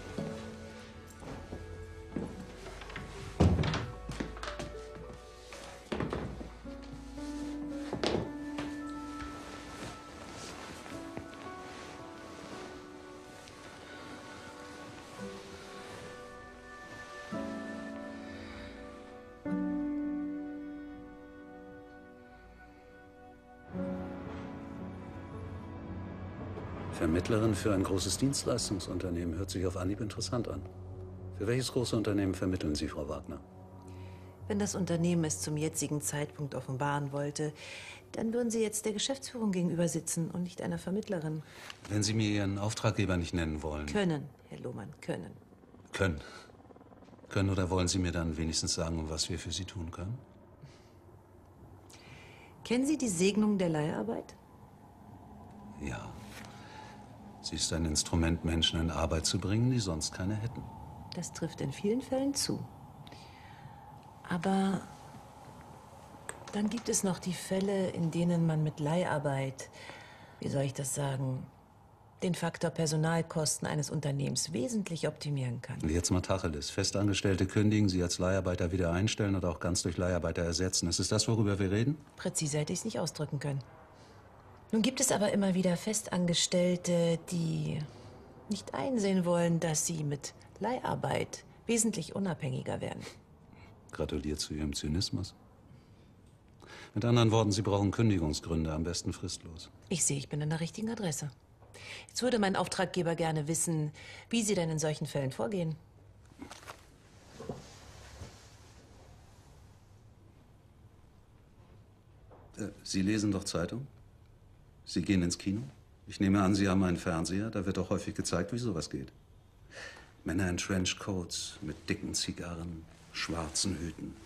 Vermittlerin für ein großes Dienstleistungsunternehmen hört sich auf Anhieb interessant an. Für welches große Unternehmen vermitteln Sie, Frau Wagner? Wenn das Unternehmen es zum jetzigen Zeitpunkt offenbaren wollte, dann würden Sie jetzt der Geschäftsführung gegenüber sitzen und nicht einer Vermittlerin. Wenn Sie mir Ihren Auftraggeber nicht nennen wollen. Können, Herr Lohmann, können. Können. Können oder wollen Sie mir dann wenigstens sagen, was wir für Sie tun können? Kennen Sie die Segnung der Leiharbeit? Ja. Sie ist ein Instrument, Menschen in Arbeit zu bringen, die sonst keine hätten. Das trifft in vielen Fällen zu. Aber dann gibt es noch die Fälle, in denen man mit Leiharbeit, wie soll ich das sagen, den Faktor Personalkosten eines Unternehmens wesentlich optimieren kann. Und jetzt mal Tacheles. Festangestellte kündigen, sie als Leiharbeiter wieder einstellen oder auch ganz durch Leiharbeiter ersetzen. Ist es das, worüber wir reden? Präzise hätte ich es nicht ausdrücken können. Nun gibt es aber immer wieder Festangestellte, die nicht einsehen wollen, dass sie mit Leiharbeit wesentlich unabhängiger werden. Gratuliert zu Ihrem Zynismus. Mit anderen Worten, Sie brauchen Kündigungsgründe, am besten fristlos. Ich sehe, ich bin an der richtigen Adresse. Jetzt würde mein Auftraggeber gerne wissen, wie Sie denn in solchen Fällen vorgehen. Sie lesen doch Zeitung? Sie gehen ins Kino? Ich nehme an, Sie haben einen Fernseher. Da wird doch häufig gezeigt, wie sowas geht. Männer in Trenchcoats mit dicken Zigarren, schwarzen Hüten.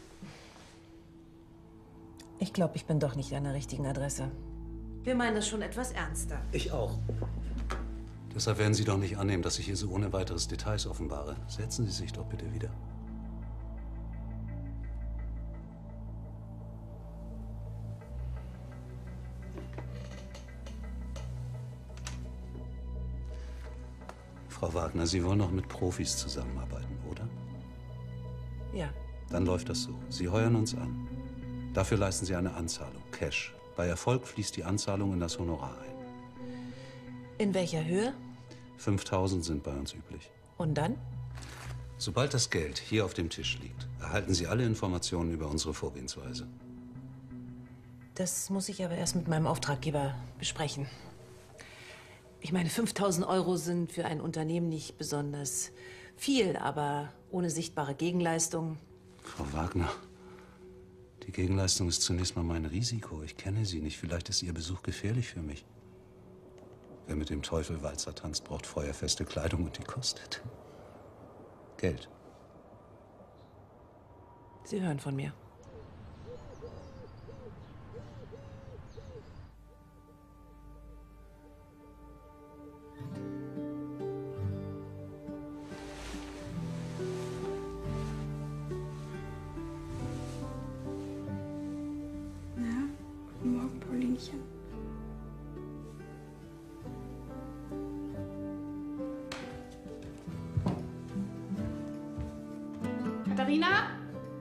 Ich glaube, ich bin doch nicht an der richtigen Adresse. Wir meinen das schon etwas ernster. Ich auch. Deshalb werden Sie doch nicht annehmen, dass ich hier so ohne weiteres Details offenbare. Setzen Sie sich doch bitte wieder. Frau Wagner, Sie wollen noch mit Profis zusammenarbeiten, oder? Ja. Dann läuft das so. Sie heuern uns an. Dafür leisten Sie eine Anzahlung, Cash. Bei Erfolg fließt die Anzahlung in das Honorar ein. In welcher Höhe? 5.000 sind bei uns üblich. Und dann? Sobald das Geld hier auf dem Tisch liegt, erhalten Sie alle Informationen über unsere Vorgehensweise. Das muss ich aber erst mit meinem Auftraggeber besprechen. Ich meine, 5.000 Euro sind für ein Unternehmen nicht besonders viel, aber ohne sichtbare Gegenleistung. Frau Wagner, die Gegenleistung ist zunächst mal mein Risiko. Ich kenne Sie nicht. Vielleicht ist Ihr Besuch gefährlich für mich. Wer mit dem Teufel Walzer tanzt, braucht feuerfeste Kleidung und die kostet Geld. Sie hören von mir. Guten Morgen, Paulinchen. Katharina?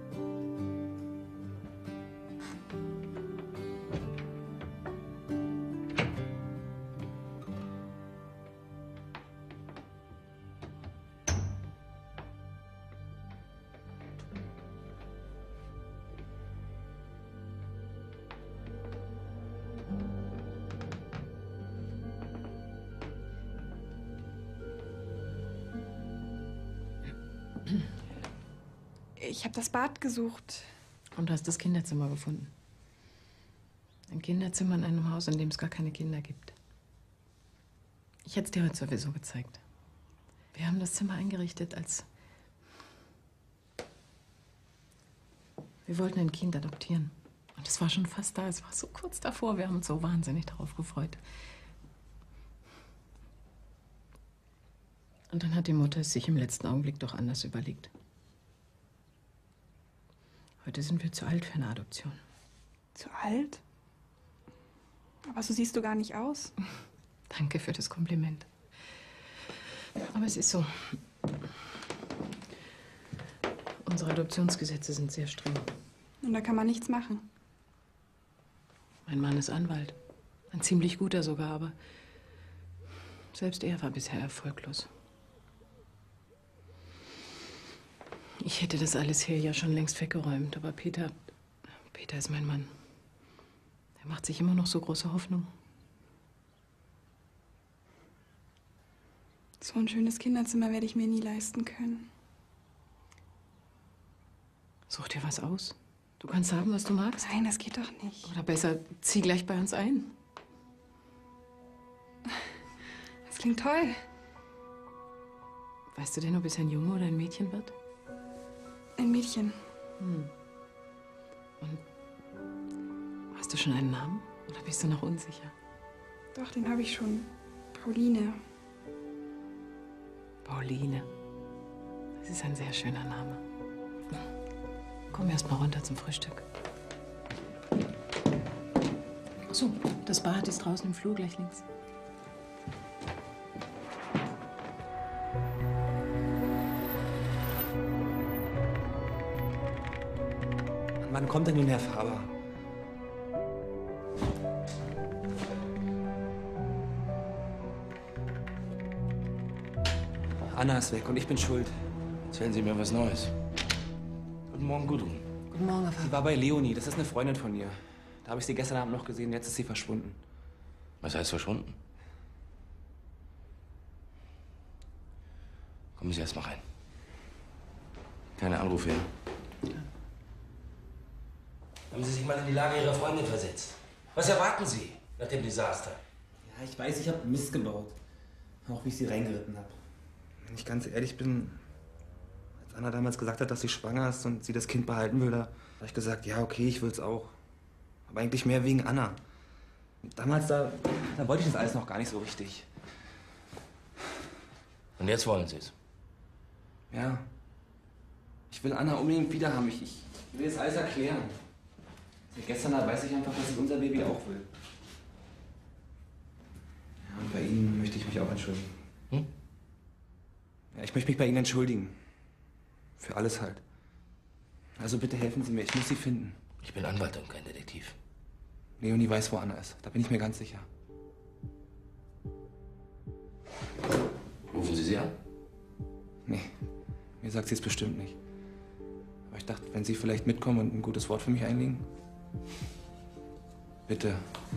Ich habe das Bad gesucht. Und du hast das Kinderzimmer gefunden. Ein Kinderzimmer in einem Haus, in dem es gar keine Kinder gibt. Ich hätte es dir heute sowieso gezeigt. Wir haben das Zimmer eingerichtet als... Wir wollten ein Kind adoptieren. Und es war schon fast da. Es war so kurz davor. Wir haben uns so wahnsinnig darauf gefreut. Und dann hat die Mutter es sich im letzten Augenblick doch anders überlegt. Heute sind wir zu alt für eine Adoption. Zu alt? Aber so siehst du gar nicht aus. Danke für das Kompliment. Aber es ist so. Unsere Adoptionsgesetze sind sehr streng. Und da kann man nichts machen. Mein Mann ist Anwalt. Ein ziemlich guter sogar, aber selbst er war bisher erfolglos. Ich hätte das alles hier ja schon längst weggeräumt, aber Peter ist mein Mann. Er macht sich immer noch so große Hoffnung. So ein schönes Kinderzimmer werde ich mir nie leisten können. Such dir was aus. Du kannst haben, was du magst. Nein, das geht doch nicht. Oder besser, zieh gleich bei uns ein. Das klingt toll. Weißt du denn, ob es ein Junge oder ein Mädchen wird? Ein Mädchen. Und hast du schon einen Namen? Oder bist du noch unsicher? Doch, den habe ich schon. Pauline. Pauline. Das ist ein sehr schöner Name. Komm erst mal runter zum Frühstück. Ach so, das Bad ist draußen im Flur, gleich links. Wann kommt denn nun Herr Faber? Anna ist weg und ich bin schuld. Erzählen Sie mir was Neues. Guten Morgen, Gudrun. Guten Morgen, Herr Faber. Sie war bei Leonie, das ist eine Freundin von mir. Da habe ich sie gestern Abend noch gesehen, jetzt ist sie verschwunden. Was heißt verschwunden? Kommen Sie erst mal rein. Keine Anrufe, ja? Haben Sie sich mal in die Lage Ihrer Freundin versetzt? Was erwarten Sie nach dem Desaster? Ja, ich weiß, ich habe Mist gebaut. Auch wie ich sie reingeritten habe. Wenn ich ganz ehrlich bin, als Anna damals gesagt hat, dass sie schwanger ist und sie das Kind behalten will, da habe ich gesagt, ja, okay, ich will es auch. Aber eigentlich mehr wegen Anna. Und damals, da wollte ich das alles noch gar nicht so richtig. Und jetzt wollen Sie es? Ja. Ich will Anna unbedingt wieder haben. Ich will jetzt alles erklären. Seit gestern weiß ich einfach, dass ich unser Baby auch will. Ja, und bei Ihnen möchte ich mich auch entschuldigen. Ja, ich möchte mich bei Ihnen entschuldigen. Für alles halt. Also bitte helfen Sie mir, ich muss sie finden. Ich bin Anwalt und kein Detektiv. Leonie weiß, wo Anna ist. Da bin ich mir ganz sicher. Rufen Sie sie an? Nee, mir sagt sie es bestimmt nicht. Aber ich dachte, wenn Sie vielleicht mitkommen und ein gutes Wort für mich einlegen. Bitte.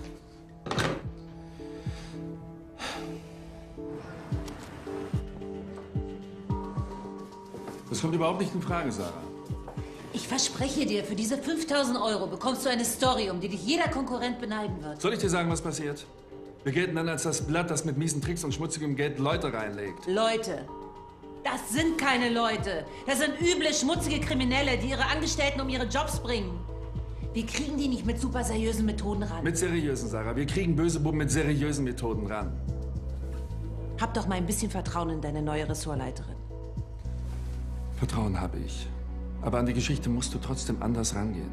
Das kommt überhaupt nicht in Frage, Sarah. Ich verspreche dir, für diese 5.000 € bekommst du eine Story, um die dich jeder Konkurrent beneiden wird. Soll ich dir sagen, was passiert? Wir gelten dann als das Blatt, das mit miesen Tricks und schmutzigem Geld Leute reinlegt. Leute. Das sind keine Leute. Das sind üble, schmutzige Kriminelle, die ihre Angestellten um ihre Jobs bringen. Wir kriegen die nicht mit super seriösen Methoden ran. Mit seriösen, Sarah. Wir kriegen böse Buben mit seriösen Methoden ran. Hab doch mal ein bisschen Vertrauen in deine neue Ressortleiterin. Vertrauen habe ich. Aber an die Geschichte musst du trotzdem anders rangehen.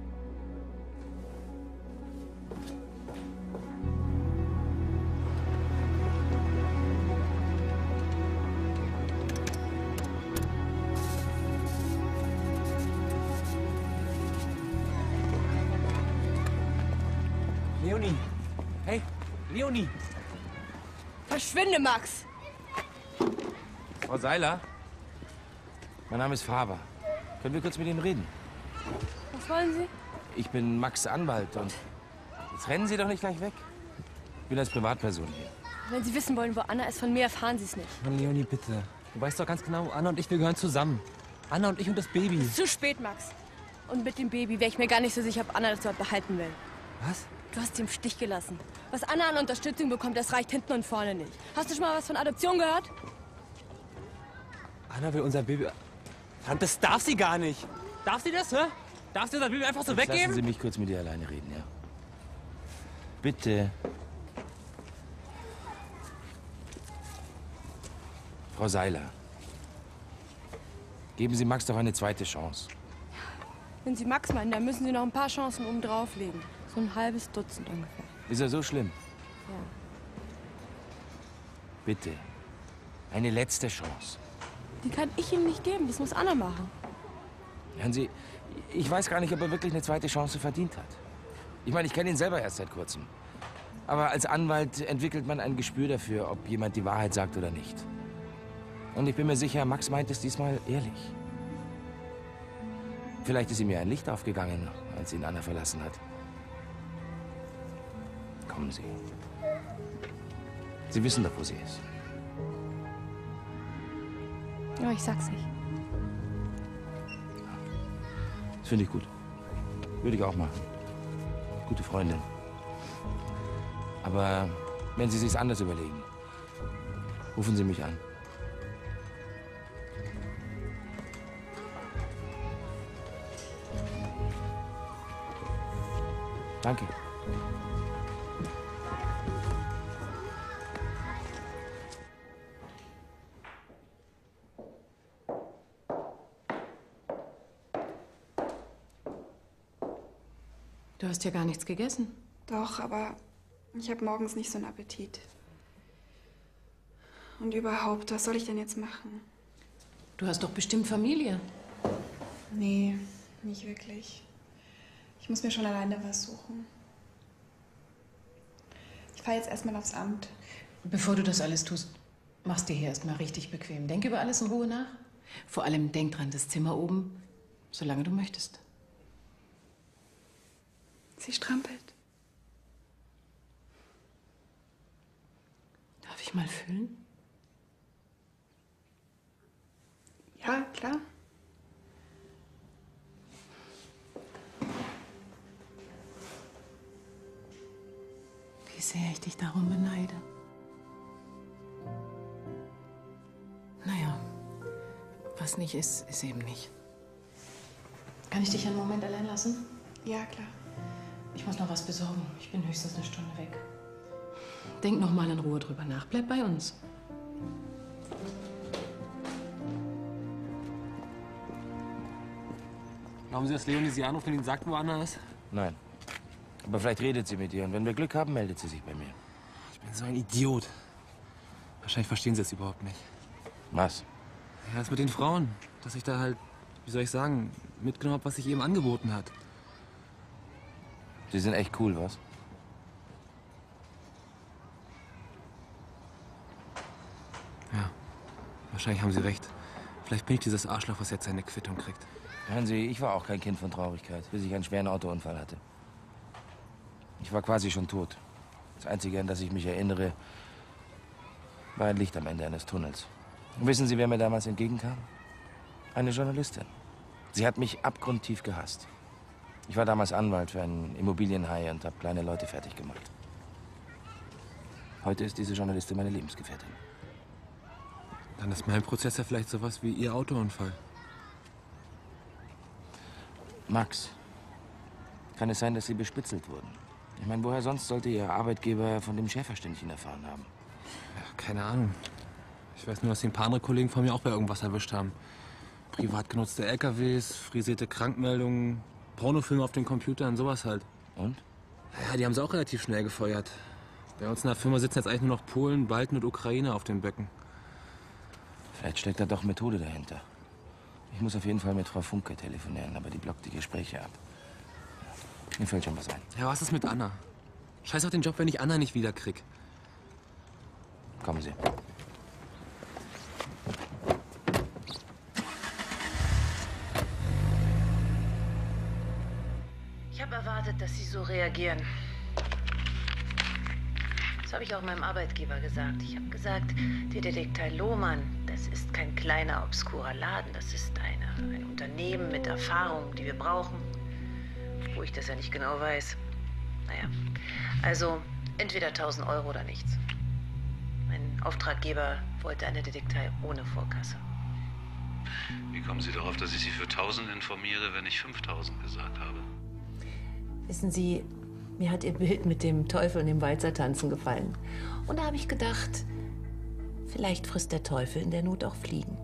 Leonie! Hey, Leonie! Verschwinde, Max! Frau Seiler? Mein Name ist Faber. Können wir kurz mit Ihnen reden? Was wollen Sie? Ich bin Max' Anwalt und jetzt rennen Sie doch nicht gleich weg. Ich bin als Privatperson hier. Wenn Sie wissen wollen, wo Anna ist, von mir erfahren Sie es nicht. Mann, Leonie, bitte. Du weißt doch ganz genau, Anna und ich, wir gehören zusammen. Anna und ich und das Baby. Es ist zu spät, Max. Und mit dem Baby wäre ich mir gar nicht so sicher, ob Anna das dort behalten will. Was? Du hast sie im Stich gelassen. Was Anna an Unterstützung bekommt, das reicht hinten und vorne nicht. Hast du schon mal was von Adoption gehört? Anna will unser Baby... Verdammt, das darf sie gar nicht. Darf sie das, hä? Darf sie unser Baby einfach so Jetzt weggeben? lassen Sie mich kurz mit ihr alleine reden, ja? Bitte. Frau Seiler, geben Sie Max doch eine zweite Chance. Wenn Sie Max meinen, dann müssen Sie noch ein paar Chancen oben drauflegen. So ein halbes Dutzend ungefähr. Ist er so schlimm? Ja. Bitte. Eine letzte Chance. Die kann ich ihm nicht geben. Das muss Anna machen. Hören Sie, ich weiß gar nicht, ob er wirklich eine zweite Chance verdient hat. Ich meine, ich kenne ihn selber erst seit kurzem. Aber als Anwalt entwickelt man ein Gespür dafür, ob jemand die Wahrheit sagt oder nicht. Und ich bin mir sicher, Max meint es diesmal ehrlich. Vielleicht ist ihm ja ein Licht aufgegangen, als ihn Anna verlassen hat. Kommen Sie. Sie wissen doch, wo sie ist. Ja, ich sag's nicht. Das finde ich gut. Würde ich auch machen. Gute Freundin. Aber wenn Sie sich's anders überlegen, rufen Sie mich an. Danke. Du hast ja gar nichts gegessen. Doch, aber ich habe morgens nicht so einen Appetit. Und überhaupt, was soll ich denn jetzt machen? Du hast doch bestimmt Familie. Nee, nicht wirklich. Ich muss mir schon alleine was suchen. Ich fahre jetzt erstmal aufs Amt. Bevor du das alles tust, machst dir hier erstmal richtig bequem. Denk über alles in Ruhe nach. Vor allem denk dran, das Zimmer oben, solange du möchtest. Sie strampelt. Darf ich mal fühlen? Ja, klar. Wie sehr ich dich darum beneide. Naja, was nicht ist, ist eben nicht. Kann ich dich einen Moment allein lassen? Ja, klar. Ich muss noch was besorgen. Ich bin höchstens eine Stunde weg. Denk noch mal in Ruhe drüber nach. Bleib bei uns. Glauben Sie, dass Leonie Sie anruft und Ihnen sagt, wo Anna ist? Nein. Aber vielleicht redet sie mit ihr und wenn wir Glück haben, meldet sie sich bei mir. Ich bin so ein Idiot. Wahrscheinlich verstehen Sie es überhaupt nicht. Was? Ja, das mit den Frauen. Dass ich da halt, wie soll ich sagen, mitgenommen habe, was sich eben angeboten hat. Die sind echt cool, was? Ja, wahrscheinlich haben Sie recht. Vielleicht bin ich dieses Arschloch, was jetzt seine Quittung kriegt. Hören Sie, ich war auch kein Kind von Traurigkeit, bis ich einen schweren Autounfall hatte. Ich war quasi schon tot. Das Einzige, an das ich mich erinnere, war ein Licht am Ende eines Tunnels. Und wissen Sie, wer mir damals entgegenkam? Eine Journalistin. Sie hat mich abgrundtief gehasst. Ich war damals Anwalt für einen Immobilienhai und habe kleine Leute fertig gemacht. Heute ist diese Journalistin meine Lebensgefährtin. Dann ist mein Prozess ja vielleicht sowas wie Ihr Autounfall. Max, kann es sein, dass Sie bespitzelt wurden? Ich meine, woher sonst sollte Ihr Arbeitgeber von dem Schäferstündchen erfahren haben? Ja, keine Ahnung. Ich weiß nur, dass Sie ein paar andere Kollegen von mir auch bei irgendwas erwischt haben. Privat genutzte LKWs, frisierte Krankmeldungen, Pornofilme auf den Computern, sowas halt. Und? Ja, die haben sie auch relativ schnell gefeuert. Bei uns in der Firma sitzen jetzt eigentlich nur noch Polen, Balten und Ukrainer auf den Böcken. Vielleicht steckt da doch Methode dahinter. Ich muss auf jeden Fall mit Frau Funke telefonieren, aber die blockt die Gespräche ab. Mir fällt schon was ein. Ja, was ist mit Anna? Scheiß auf den Job, wenn ich Anna nicht wiederkrieg. Kommen Sie. Ich habe erwartet, dass Sie so reagieren. Das habe ich auch meinem Arbeitgeber gesagt. Ich habe gesagt, die Detektei Lohmann, das ist kein kleiner, obskurer Laden. Das ist ein Unternehmen mit Erfahrung, die wir brauchen. Wo ich das ja nicht genau weiß. Naja, also entweder 1.000 Euro oder nichts. Mein Auftraggeber wollte eine Detektei ohne Vorkasse. Wie kommen Sie darauf, dass ich Sie für 1.000 informiere, wenn ich 5.000 gesagt habe? Wissen Sie, mir hat Ihr Bild mit dem Teufel und dem Walzertanzen gefallen. Und da habe ich gedacht, vielleicht frisst der Teufel in der Not auch Fliegen.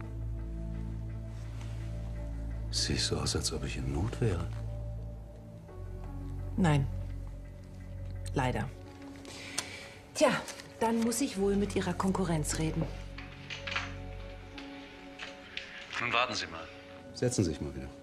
Sehe ich so aus, als ob ich in Not wäre? Nein. Leider. Tja, dann muss ich wohl mit Ihrer Konkurrenz reden. Nun warten Sie mal. Setzen Sie sich mal wieder.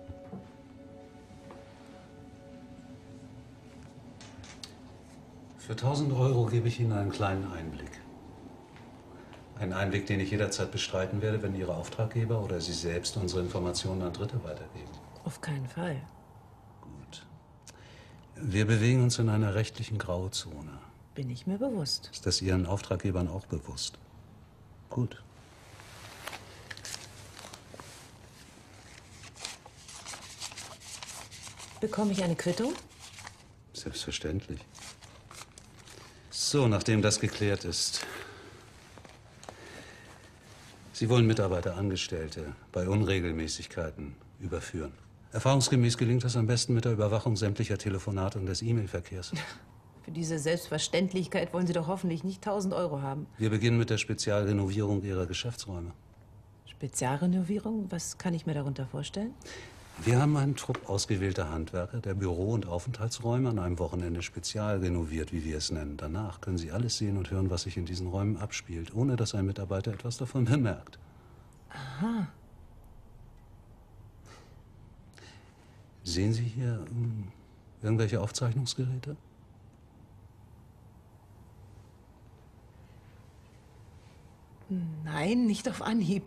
Für 1.000 Euro gebe ich Ihnen einen kleinen Einblick. Einen Einblick, den ich jederzeit bestreiten werde, wenn Ihre Auftraggeber oder Sie selbst unsere Informationen an Dritte weitergeben. Auf keinen Fall. Gut. Wir bewegen uns in einer rechtlichen Grauzone. Bin ich mir bewusst. Ist das Ihren Auftraggebern auch bewusst? Gut. Bekomme ich eine Quittung? Selbstverständlich. So, nachdem das geklärt ist. Sie wollen Mitarbeiter, Angestellte bei Unregelmäßigkeiten überführen. Erfahrungsgemäß gelingt das am besten mit der Überwachung sämtlicher Telefonate und des E-Mail-Verkehrs. Für diese Selbstverständlichkeit wollen Sie doch hoffentlich nicht 1.000 Euro haben. Wir beginnen mit der Spezialrenovierung Ihrer Geschäftsräume. Spezialrenovierung? Was kann ich mir darunter vorstellen? Wir haben einen Trupp ausgewählter Handwerker, der Büro- und Aufenthaltsräume an einem Wochenende spezial renoviert, wie wir es nennen. Danach können Sie alles sehen und hören, was sich in diesen Räumen abspielt, ohne dass ein Mitarbeiter etwas davon bemerkt. Aha. Sehen Sie hier irgendwelche Aufzeichnungsgeräte? Nein, nicht auf Anhieb.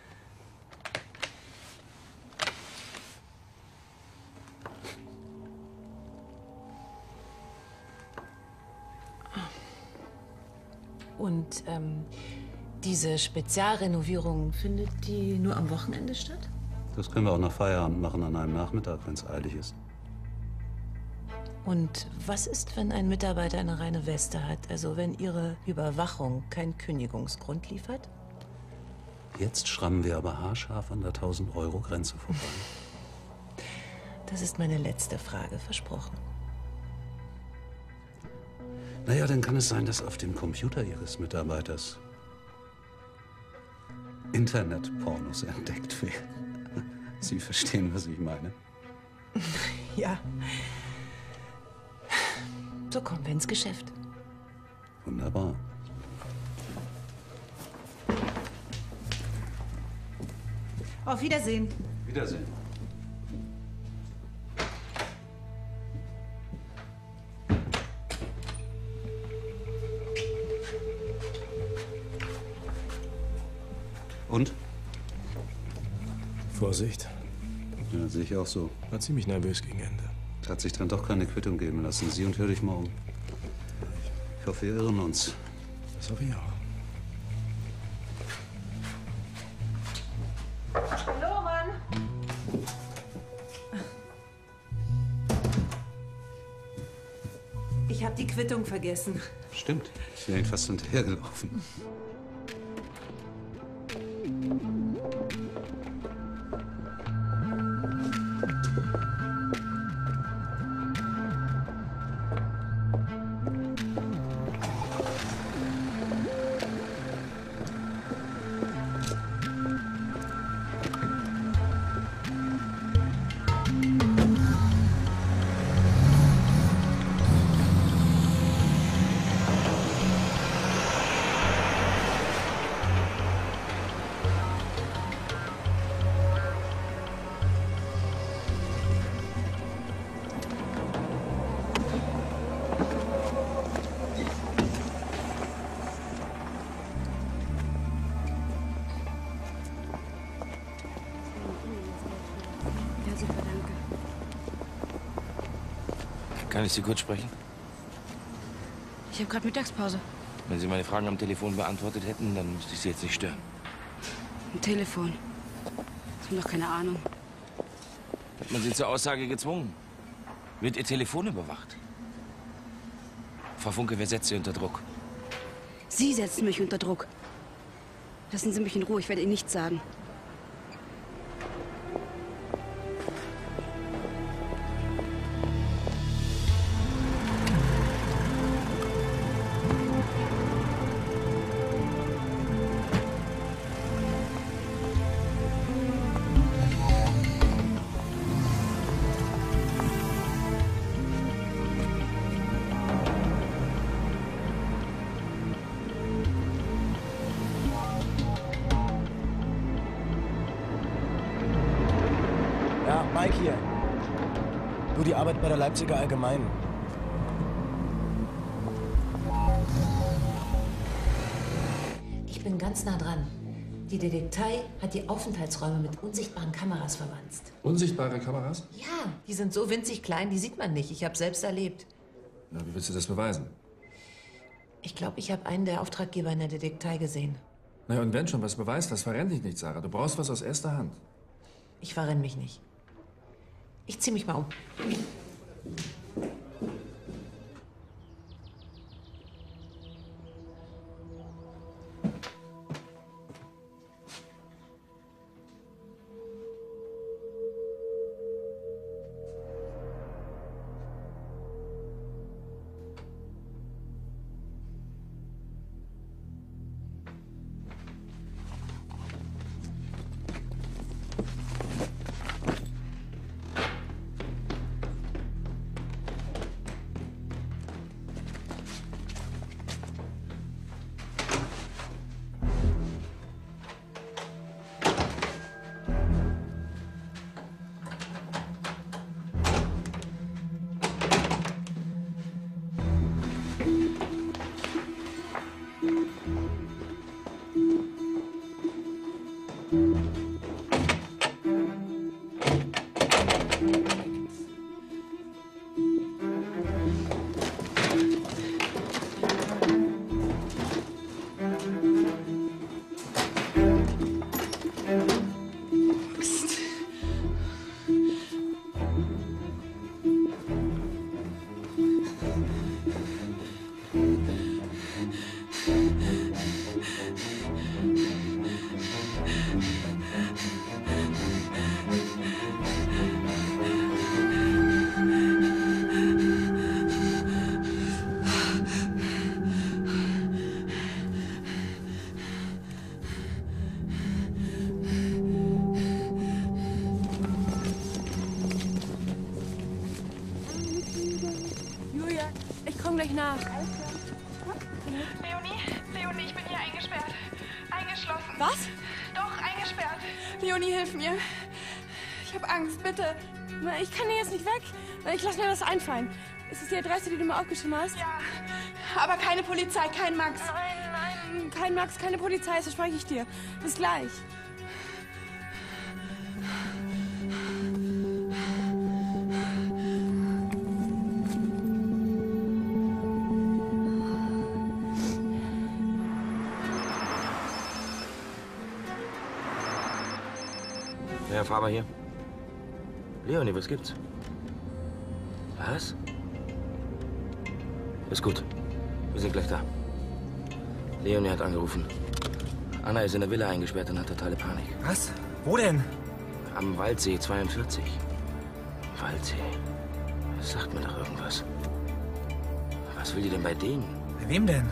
Und diese Spezialrenovierung, findet die nur am Wochenende statt? Das können wir auch nach Feierabend machen, an einem Nachmittag, wenn es eilig ist. Und was ist, wenn ein Mitarbeiter eine reine Weste hat? Also wenn Ihre Überwachung keinen Kündigungsgrund liefert? Jetzt schrammen wir aber haarscharf an der 1.000-Euro-Grenze vorbei. Das ist meine letzte Frage, versprochen. Naja, dann kann es sein, dass auf dem Computer Ihres Mitarbeiters Internetpornos entdeckt werden. Sie verstehen, was ich meine. Ja. So kommen wir ins Geschäft. Wunderbar. Auf Wiedersehen. Wiedersehen. Und? Vorsicht. Ja, sehe ich auch so. War ziemlich nervös gegen Ende. Hat sich dann doch keine Quittung geben lassen. Sieh und hör dich morgen. Ich hoffe, wir irren uns. Das hoffe ich auch. Lohmann! Ich habe die Quittung vergessen. Stimmt. Ich wäre Ihnen fast hinterhergelaufen. Ja, super, danke. Kann ich Sie kurz sprechen? Ich habe gerade Mittagspause. Wenn Sie meine Fragen am Telefon beantwortet hätten, dann müsste ich Sie jetzt nicht stören. Ein Telefon. Sie haben doch keine Ahnung. Hat man Sie zur Aussage gezwungen? Wird Ihr Telefon überwacht? Frau Funke, wer setzt Sie unter Druck? Sie setzen mich unter Druck. Lassen Sie mich in Ruhe, ich werde Ihnen nichts sagen. Ja, Mike hier. Du, die Arbeit bei der Leipziger Allgemeinen. Ich bin ganz nah dran. Die Detektei hat die Aufenthaltsräume mit unsichtbaren Kameras verwanzt. Unsichtbare Kameras? Ja, die sind so winzig klein, die sieht man nicht. Ich habe selbst erlebt. Na, wie willst du das beweisen? Ich glaube, ich habe einen der Auftraggeber in der Detektei gesehen. Na ja, und wenn schon was beweist, das verrennt dich nicht, Sarah. Du brauchst was aus erster Hand. Ich verrenne mich nicht. Ich zieh mich mal um. Julia, ich komm gleich nach. Leonie, ich bin hier eingesperrt. Eingeschlossen. Was? Doch, eingesperrt. Leonie, hilf mir. Ich habe Angst, bitte. Ich kann hier jetzt nicht weg. Ich lasse mir das einfallen. Ist es die Adresse, die du mir aufgeschrieben hast? Ja. Aber keine Polizei, kein Max. Nein, kein Max, keine Polizei, das verspreche ich dir. Bis gleich. Herr Faber hier. Leonie, was gibt's? Was? Ist gut. Wir sind gleich da. Leonie hat angerufen. Anna ist in der Villa eingesperrt und hat totale Panik. Was? Wo denn? Am Waldsee 42. Waldsee. Das sagt mir doch irgendwas. Was will die denn bei denen? Bei wem denn?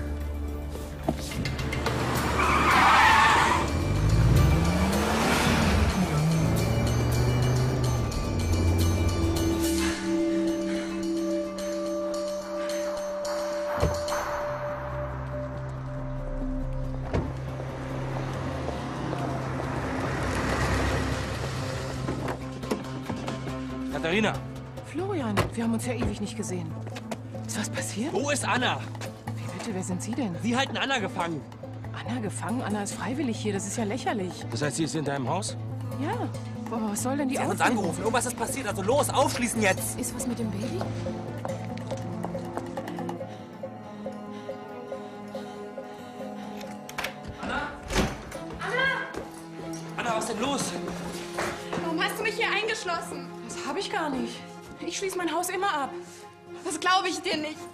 Katharina! Florian, wir haben uns ja ewig nicht gesehen. Ist was passiert? Wo ist Anna? Wie bitte, wer sind Sie denn? Sie halten Anna gefangen. Anna gefangen? Anna ist freiwillig hier, das ist ja lächerlich. Das heißt, sie ist in deinem Haus? Ja, aber was soll denn die Sie hat uns Aufregung? angerufen. Irgendwas ist passiert. Also los, aufschließen jetzt. Ist was mit dem Baby? Anna, was ist denn los? Warum hast du mich hier eingeschlossen? Das habe ich gar nicht. Ich schließe mein Haus immer ab. Das glaube ich dir nicht.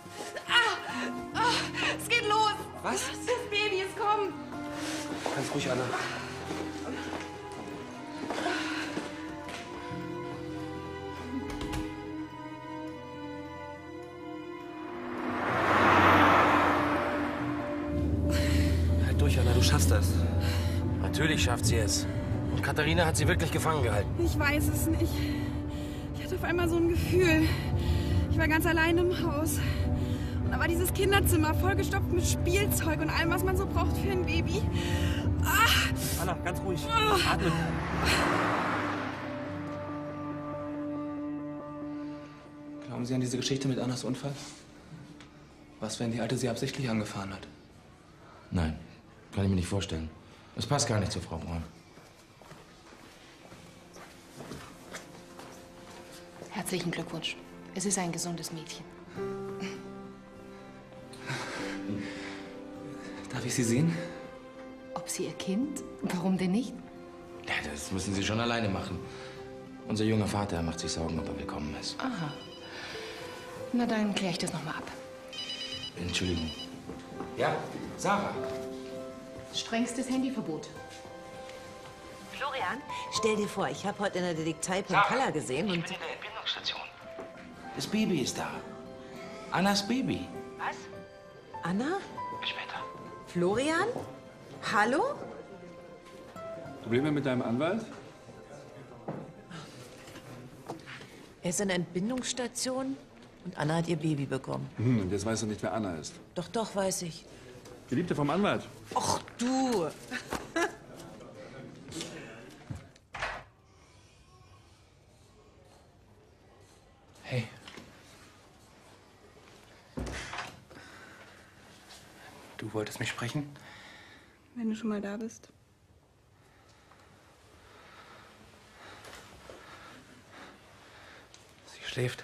Es geht los. Was? Das Baby, es kommt. Ganz ruhig, Anna. Halt durch, Anna, du schaffst das. Natürlich schafft sie es. Und Katharina hat sie wirklich gefangen gehalten. Ich weiß es nicht. Ich hatte auf einmal so ein Gefühl. Ich war ganz allein im Haus. Und da war dieses Kinderzimmer vollgestopft mit Spielzeug und allem, was man so braucht für ein Baby. Anna, ganz ruhig. Atmen. Glauben Sie an diese Geschichte mit Annas Unfall? Was, wenn die Alte sie absichtlich angefahren hat? Nein, kann ich mir nicht vorstellen. Das passt gar nicht zu Frau Braun. Herzlichen Glückwunsch. Es ist ein gesundes Mädchen. Darf ich Sie sehen? Ob sie ihr Kind? Warum denn nicht? Ja, das müssen Sie schon alleine machen. Unser junger Vater macht sich Sorgen, ob er willkommen ist. Aha. Na, dann kläre ich das noch mal ab. Entschuldigung. Ja, Sarah. Strengstes Handyverbot. Florian, stell dir vor, ich habe heute in der Detektei Penkala gesehen und... in der Entbindungsstation. Das Baby ist da. Annas Baby. Was? Anna? Bis später. Florian? Hallo? Probleme mit deinem Anwalt? Er ist in der Entbindungsstation und Anna hat ihr Baby bekommen. Und jetzt weißt du nicht, wer Anna ist. Doch, weiß ich. Geliebte vom Anwalt. Och, du! Hey. Du wolltest mich sprechen? Wenn du schon mal da bist. Sie schläft.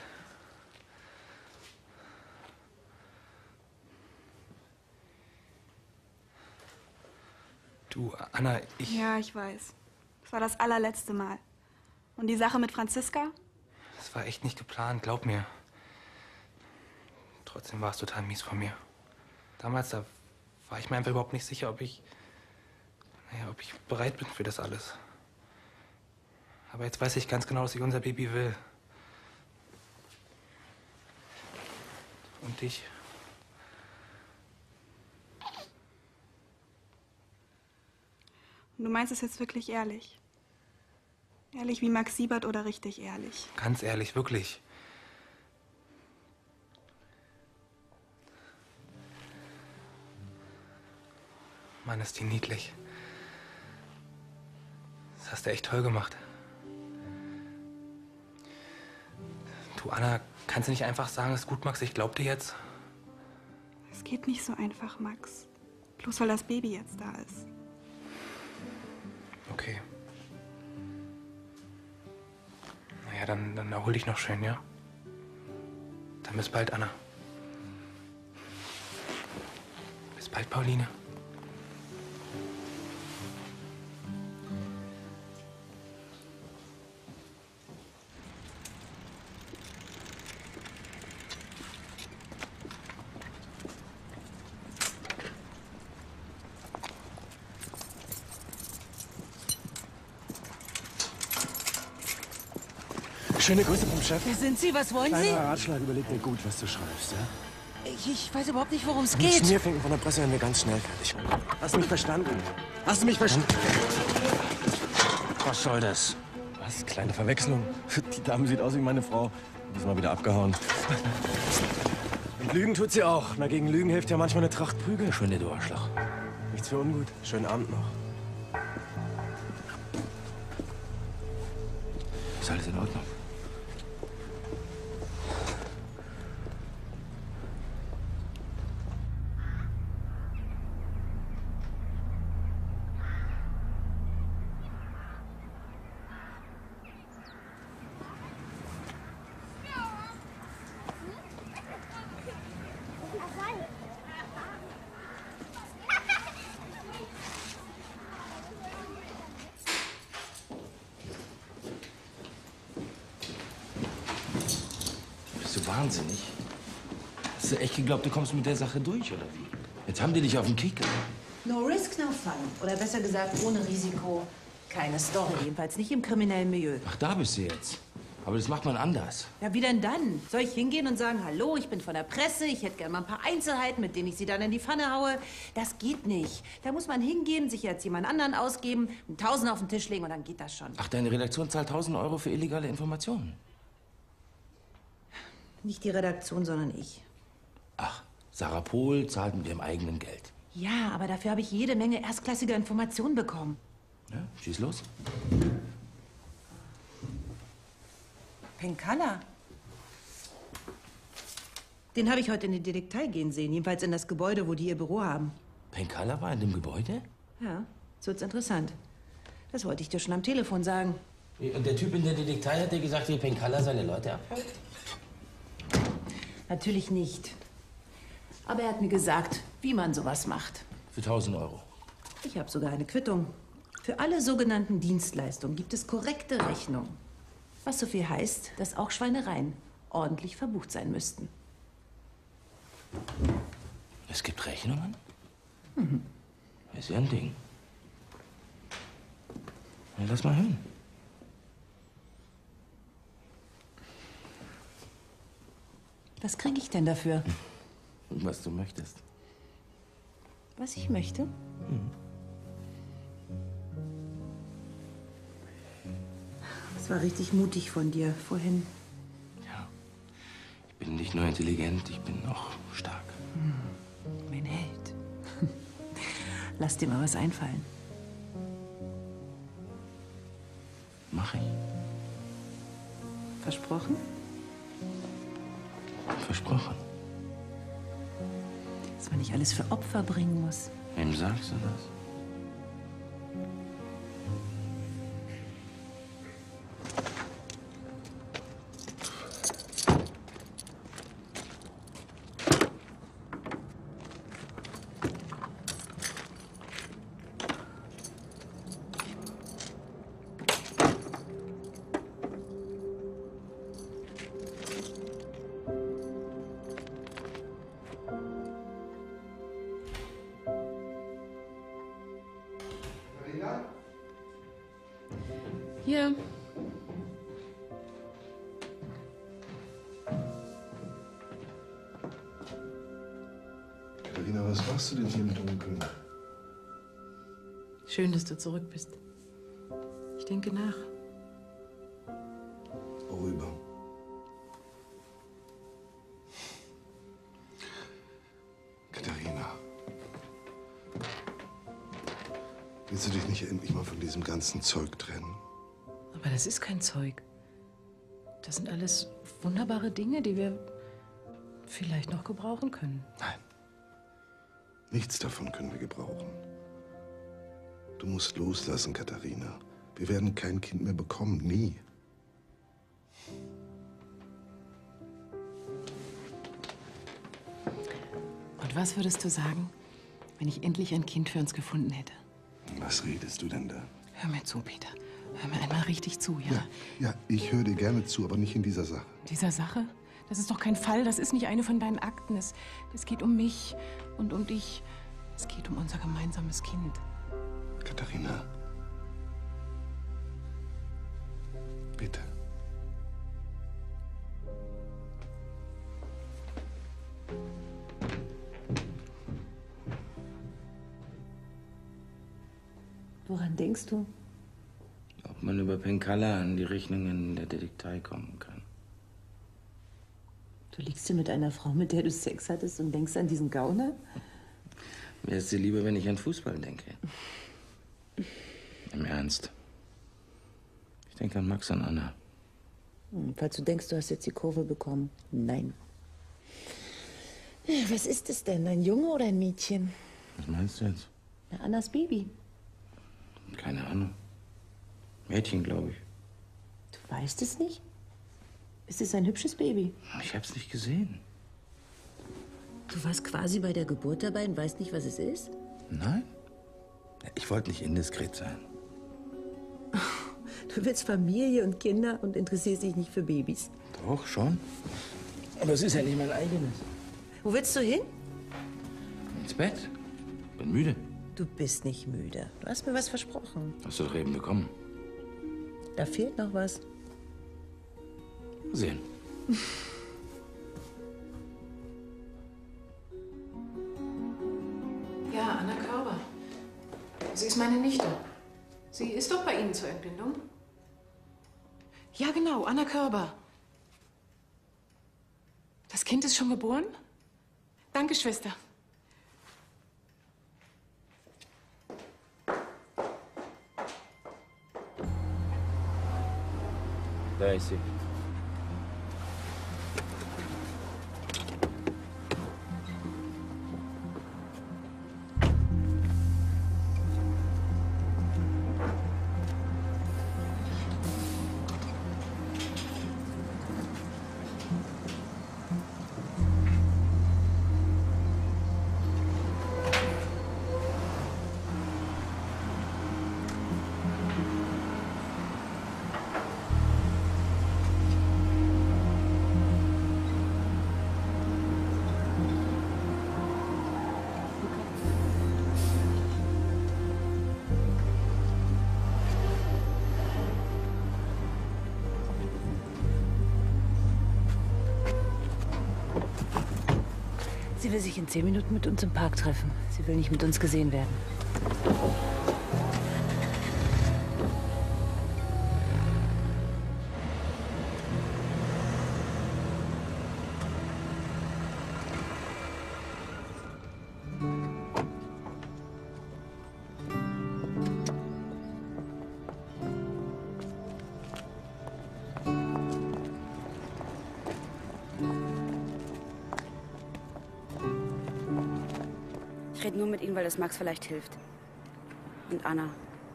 Du, Anna, Ja, ich weiß. Das war das allerletzte Mal. Und die Sache mit Franziska? Das war echt nicht geplant, glaub mir. Trotzdem war es total mies von mir. Damals, da war ich mir einfach überhaupt nicht sicher, ob ich bereit bin für das alles. Aber jetzt weiß ich ganz genau, dass ich unser Baby will. Und dich. Und du meinst es jetzt wirklich ehrlich? Ehrlich wie Max Siebert oder richtig ehrlich? Ganz ehrlich, wirklich. Mann, ist die niedlich. hast du echt toll gemacht. Du, Anna, kannst du nicht einfach sagen, ist gut, Max, ich glaub dir jetzt? Es geht nicht so einfach, Max. Bloß weil das Baby jetzt da ist. Okay. Naja, dann erhol dich noch schön, ja? Dann bis bald, Anna. Bis bald, Pauline. Schöne Grüße vom Chef. Wer sind Sie? Was wollen Sie? Kleiner Ratschlag, überleg dir gut, was du schreibst, ja? Ich weiß überhaupt nicht, worum es Mit geht. Schmierfinken von der Presse werden wir ganz schnell fertig. Hast du mich verstanden? Hast du mich verstanden? Was soll das? Was? Kleine Verwechslung. Die Dame sieht aus wie meine Frau. Die ist mal wieder abgehauen. Und Lügen tut sie auch. Na, gegen Lügen hilft ja manchmal eine Tracht Prügel. Verschwinde, du Arschloch. Nichts für ungut. Schönen Abend noch. Ist alles in Ordnung? Bist du wahnsinnig? Hast du echt geglaubt, du kommst mit der Sache durch, oder wie? Jetzt haben die dich auf den Kicker. No risk, no fun. Oder besser gesagt, ohne Risiko. Keine Story, jedenfalls nicht im kriminellen Milieu. Ach, da bist du jetzt. Aber das macht man anders. Ja, wie denn dann? Soll ich hingehen und sagen, hallo, ich bin von der Presse, ich hätte gerne mal ein paar Einzelheiten, mit denen ich sie dann in die Pfanne haue? Das geht nicht. Da muss man hingehen, sich jetzt jemand anderen ausgeben, einen Tausend auf den Tisch legen und dann geht das schon. Ach, deine Redaktion zahlt 1.000 Euro für illegale Informationen? Nicht die Redaktion, sondern ich. Ach, Sarah Pohl zahlt mit ihrem eigenen Geld. Ja, aber dafür habe ich jede Menge erstklassiger Informationen bekommen. Ja, schieß los. Penkala. Den habe ich heute in die Detektei gehen sehen, jedenfalls in das Gebäude, wo die ihr Büro haben. Penkala war in dem Gebäude? Ja, so wird's interessant. Das wollte ich dir schon am Telefon sagen. Und der Typ in der Detektei hat dir gesagt, wie Penkala seine Leute abhält? Natürlich nicht. Aber er hat mir gesagt, wie man sowas macht. Für 1.000 Euro. Ich habe sogar eine Quittung. Für alle sogenannten Dienstleistungen gibt es korrekte Rechnungen. Was so viel heißt, dass auch Schweinereien ordentlich verbucht sein müssten. Es gibt Rechnungen? Mhm. Ist ja ein Ding. Na, lass mal hören. Was kriege ich denn dafür? Was du möchtest. Was ich möchte? Mhm. Das war richtig mutig von dir vorhin. Ich bin nicht nur intelligent, ich bin auch stark. Mein Held. Lass dir mal was einfallen. Mach ich. Versprochen? Versprochen. Dass man nicht alles für Opfer bringen muss. Wem sagst du das? Hier. Carina, was machst du denn hier im Dunkeln? Schön, dass du zurück bist. Ich denke nach. Worüber? Katharina. Willst du dich nicht endlich mal von diesem ganzen Zeug trennen? Aber das ist kein Zeug. Das sind alles wunderbare Dinge, die wir vielleicht noch gebrauchen können. Nein. Nichts davon können wir gebrauchen. Du musst loslassen, Katharina. Wir werden kein Kind mehr bekommen, nie. Und was würdest du sagen, wenn ich endlich ein Kind für uns gefunden hätte? Was redest du denn da? Hör mir zu, Peter. Hör mir einmal richtig zu, ja? Ja, ich höre dir gerne zu, aber nicht in dieser Sache. Dieser Sache? Das ist doch kein Fall. Das ist nicht eine von deinen Akten. Es geht um mich und um dich. Es geht um unser gemeinsames Kind. Katharina. Bitte. Woran denkst du? Ob man über Penkala an die Rechnungen der Detektei kommen kann. Du liegst hier mit einer Frau, mit der du Sex hattest und denkst an diesen Gauner? Wäre es dir lieber, wenn ich an Fußball denke? Im Ernst. Ich denke an Max und Anna. Falls du denkst, du hast jetzt die Kurve bekommen. Nein. Was ist es denn? Ein Junge oder ein Mädchen? Was meinst du jetzt? Na, Annas Baby. Keine Ahnung. Mädchen, glaube ich. Du weißt es nicht? Es ist ein hübsches Baby. Ich hab's nicht gesehen. Du warst quasi bei der Geburt dabei und weißt nicht, was es ist? Nein. Ich wollte nicht indiskret sein. Du willst Familie und Kinder und interessierst dich nicht für Babys. Doch, schon. Aber es ist ja nicht mein eigenes. Wo willst du hin? Ins Bett. Bin müde. Du bist nicht müde. Du hast mir was versprochen. Hast du doch eben bekommen. Da fehlt noch was. Sehen. Ja, Anna Körber. Sie ist meine Nichte. Sie ist doch bei Ihnen zur Entbindung? Ja, genau, Anna Körber. Das Kind ist schon geboren? Danke, Schwester. Da ist sie. Sie will sich in 10 Minuten mit uns im Park treffen. Sie will nicht mit uns gesehen werden. Ich rede nur mit Ihnen, weil das Max vielleicht hilft. Und Anna.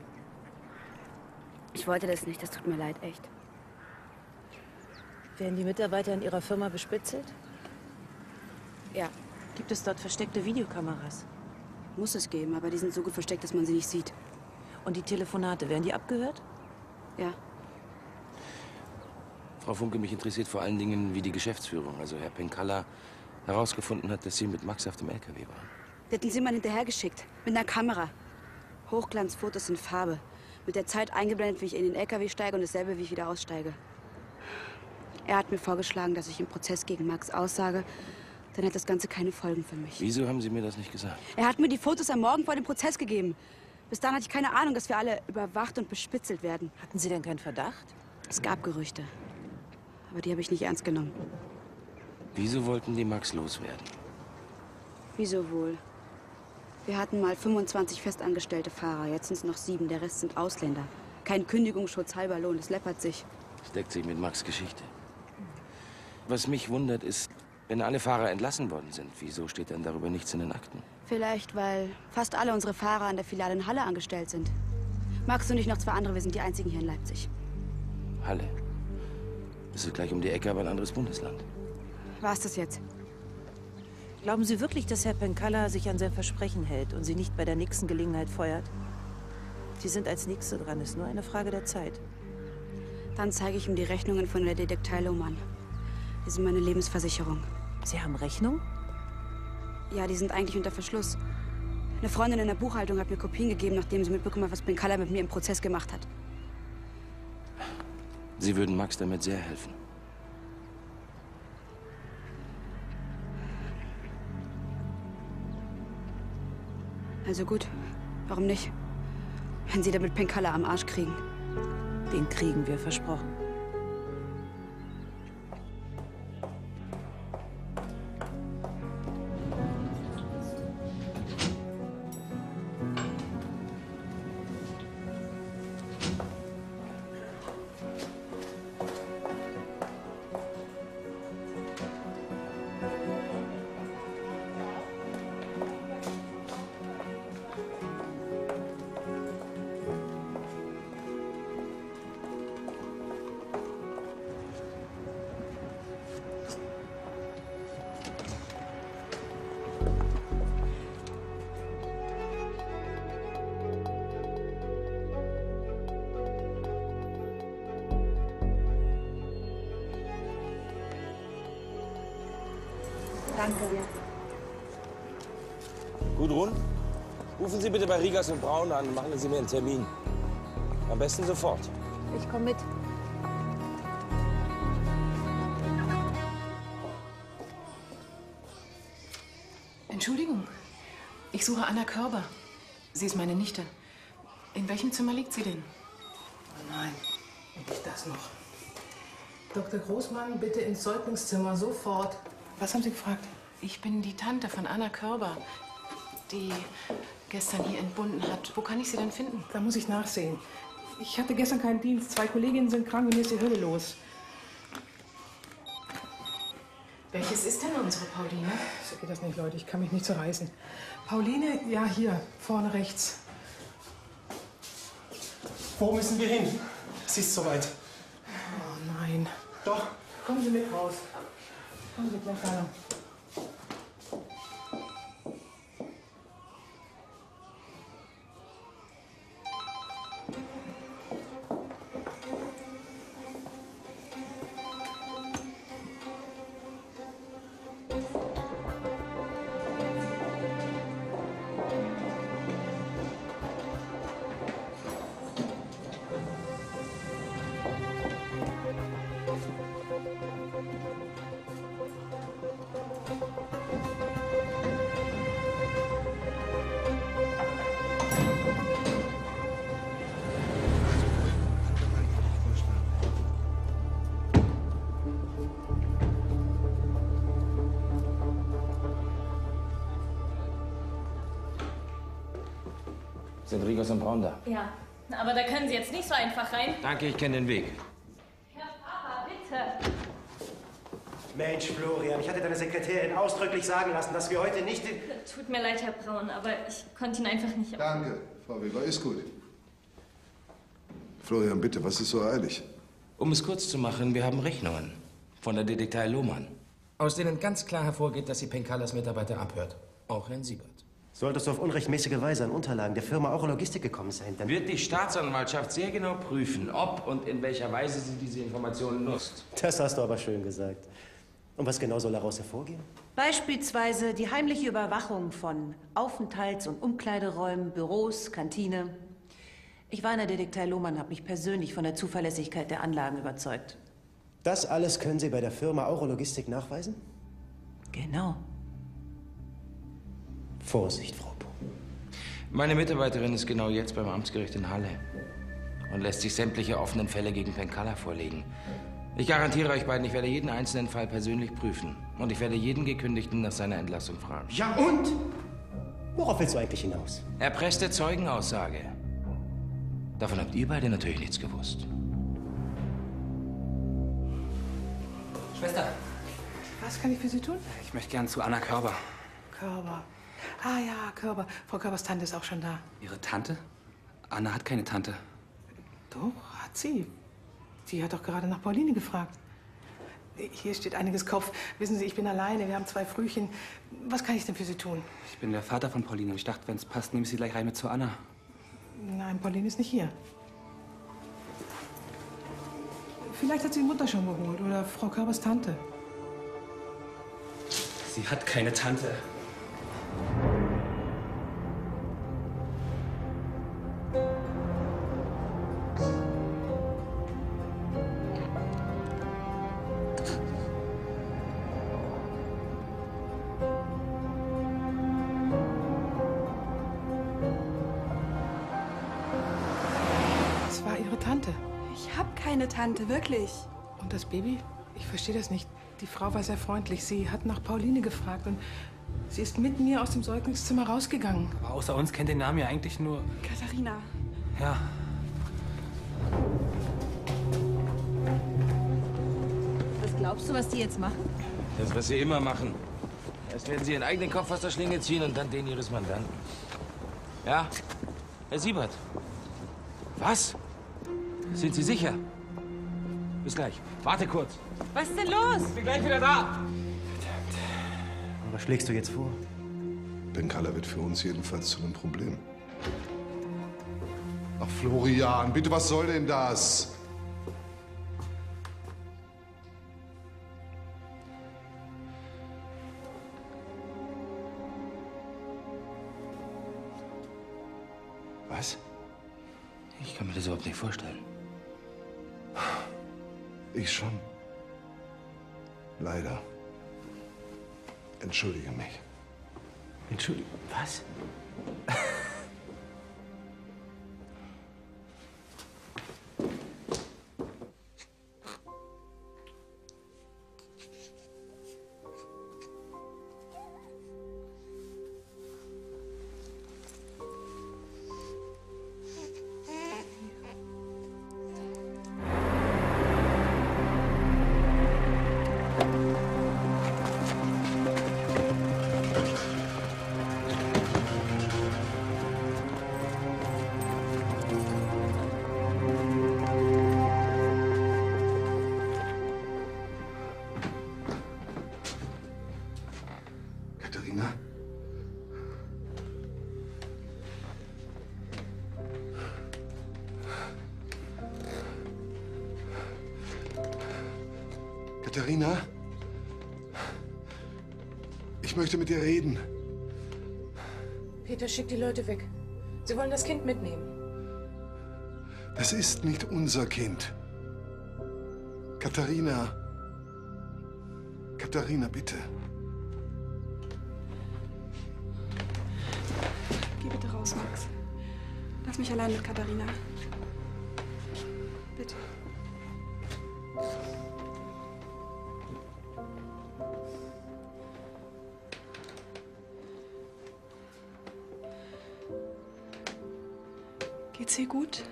Ich wollte das nicht, das tut mir leid, echt. Werden die Mitarbeiter in Ihrer Firma bespitzelt? Ja. Gibt es dort versteckte Videokameras? Muss es geben, aber die sind so gut versteckt, dass man sie nicht sieht. Und die Telefonate, werden die abgehört? Ja. Frau Funke, mich interessiert vor allen Dingen, wie die Geschäftsführung, also Herr Penkala, herausgefunden hat, dass Sie mit Max auf dem LKW waren. Der hat uns jemand hinterhergeschickt. Mit einer Kamera. Hochglanzfotos in Farbe. Mit der Zeit eingeblendet, wie ich in den LKW steige und dasselbe, wie ich wieder aussteige. Er hat mir vorgeschlagen, dass ich im Prozess gegen Max aussage. Dann hat das Ganze keine Folgen für mich. Wieso haben Sie mir das nicht gesagt? Er hat mir die Fotos am Morgen vor dem Prozess gegeben. Bis dahin hatte ich keine Ahnung, dass wir alle überwacht und bespitzelt werden. Hatten Sie denn keinen Verdacht? Es gab Gerüchte. Aber die habe ich nicht ernst genommen. Wieso wollten die Max loswerden? Wieso wohl? Wir hatten mal 25 festangestellte Fahrer, jetzt sind es noch 7, der Rest sind Ausländer. Kein Kündigungsschutz, halber Lohn, das läppert sich. Das deckt sich mit Max' Geschichte. Was mich wundert ist, wenn alle Fahrer entlassen worden sind, wieso steht dann darüber nichts in den Akten? Vielleicht, weil fast alle unsere Fahrer an der Filiale in Halle angestellt sind. Max und ich noch 2 andere, wir sind die einzigen hier in Leipzig. Halle. Das ist gleich um die Ecke, aber ein anderes Bundesland. War's das jetzt? Glauben Sie wirklich, dass Herr Penkala sich an sein Versprechen hält und Sie nicht bei der nächsten Gelegenheit feuert? Sie sind als Nächste dran, ist nur eine Frage der Zeit. Dann zeige ich ihm die Rechnungen von der Detektei Lohmann. Die sind meine Lebensversicherung. Sie haben Rechnung? Ja, die sind eigentlich unter Verschluss. Eine Freundin in der Buchhaltung hat mir Kopien gegeben, nachdem sie mitbekommen hat, was Penkala mit mir im Prozess gemacht hat. Sie würden Max damit sehr helfen. Also gut, warum nicht? Wenn Sie damit Penkala am Arsch kriegen. Den kriegen wir, versprochen. Danke dir. Gudrun, rufen Sie bitte bei Rigas und Braun an und machen Sie mir einen Termin. Am besten sofort. Ich komme mit. Entschuldigung, ich suche Anna Körber. Sie ist meine Nichte. In welchem Zimmer liegt sie denn? Oh nein, nicht das noch. Dr. Großmann, bitte ins Säuglingszimmer, sofort. Was haben Sie gefragt? Ich bin die Tante von Anna Körber, die gestern hier entbunden hat. Wo kann ich sie denn finden? Da muss ich nachsehen. Ich hatte gestern keinen Dienst. 2 Kolleginnen sind krank und mir ist die Hölle los. Welches ist denn unsere Pauline? So geht das nicht, Leute. Ich kann mich nicht zerreißen. Pauline, ja, hier, vorne rechts. Wo müssen wir hin? Es ist soweit. Oh nein. Doch. Kommen Sie mit raus. Kommen Sie gleich rein. Sind Rigas und Braun da? Ja, aber da können Sie jetzt nicht so einfach rein. Danke, ich kenne den Weg. Herr Papa, bitte. Mensch, Florian, ich hatte deine Sekretärin ausdrücklich sagen lassen, dass wir heute nicht... Tut mir leid, Herr Braun, aber ich konnte ihn einfach nicht... Danke, Frau Weber, ist gut. Florian, bitte, was ist so eilig? Um es kurz zu machen, wir haben Rechnungen von der Detektei Lohmann, aus denen ganz klar hervorgeht, dass sie Penkalas Mitarbeiter abhört. Auch Herrn Siebert. Solltest du auf unrechtmäßige Weise an Unterlagen der Firma Auro Logistik gekommen sein, dann... Wird die Staatsanwaltschaft sehr genau prüfen, ob und in welcher Weise sie diese Informationen nutzt. Das hast du aber schön gesagt. Und was genau soll daraus hervorgehen? Beispielsweise die heimliche Überwachung von Aufenthalts- und Umkleideräumen, Büros, Kantine. Ich war in der Detektei Lohmann, habe mich persönlich von der Zuverlässigkeit der Anlagen überzeugt. Das alles können Sie bei der Firma Auro Logistik nachweisen? Genau. Vorsicht, Frau Puh. Meine Mitarbeiterin ist genau jetzt beim Amtsgericht in Halle und lässt sich sämtliche offenen Fälle gegen Penkala vorlegen. Ich garantiere euch beiden, ich werde jeden einzelnen Fall persönlich prüfen. Und ich werde jeden Gekündigten nach seiner Entlassung fragen. Ja und? Worauf willst du eigentlich hinaus? Erpresste Zeugenaussage. Davon habt ihr beide natürlich nichts gewusst. Schwester. Was kann ich für Sie tun? Ich möchte gern zu Anna Körber. Körber. Ah ja, Körber. Frau Körbers Tante ist auch schon da. Ihre Tante? Anna hat keine Tante. Doch, hat sie. Die hat doch gerade nach Pauline gefragt. Hier steht einiges Kopf. Wissen Sie, ich bin alleine. Wir haben 2 Frühchen. Was kann ich denn für Sie tun? Ich bin der Vater von Pauline. Ich dachte, wenn es passt, nehme ich sie gleich rein mit zu Anna. Nein, Pauline ist nicht hier. Vielleicht hat sie die Mutter schon geholt oder Frau Körbers Tante. Sie hat keine Tante. Es war ihre Tante. Ich habe keine Tante, wirklich. Und das Baby? Ich verstehe das nicht. Die Frau war sehr freundlich. Sie hat nach Pauline gefragt und sie ist mit mir aus dem Säuglingszimmer rausgegangen. Aber außer uns kennt den Namen ja eigentlich nur... Katharina. Ja. Was glaubst du, was die jetzt machen? Das, was sie immer machen. Erst werden sie ihren eigenen Kopf aus der Schlinge ziehen und dann den ihres Mandanten. Ja, Herr Siebert. Was? Sind Sie sicher? Bis gleich. Warte kurz. Was ist denn los? Ich bin gleich wieder da. Was schlägst du jetzt vor? Penkala wird für uns jedenfalls zu einem Problem. Ach, Florian, bitte, was soll denn das? Was? Ich kann mir das überhaupt nicht vorstellen. Ich schon. Leider. Entschuldige mich. Entschuldigung, was? Katharina? Katharina? Ich möchte mit dir reden. Peter, schick die Leute weg. Sie wollen das Kind mitnehmen. Das ist nicht unser Kind. Katharina. Katharina, bitte. Geh bitte raus, Max. Lass mich allein mit Katharina. Bitte. Geht's ihr gut?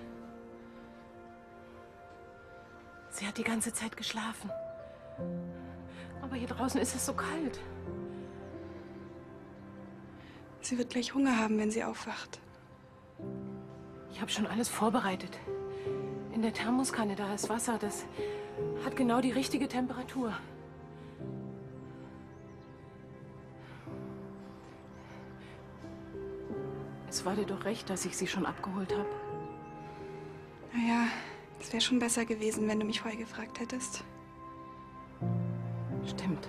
Sie hat die ganze Zeit geschlafen. Aber hier draußen ist es so kalt. Sie wird gleich Hunger haben, wenn sie aufwacht. Ich habe schon alles vorbereitet. In der Thermoskanne, da ist Wasser. Das hat genau die richtige Temperatur. Es war dir doch recht, dass ich sie schon abgeholt habe. Naja, es wäre schon besser gewesen, wenn du mich vorher gefragt hättest. Stimmt.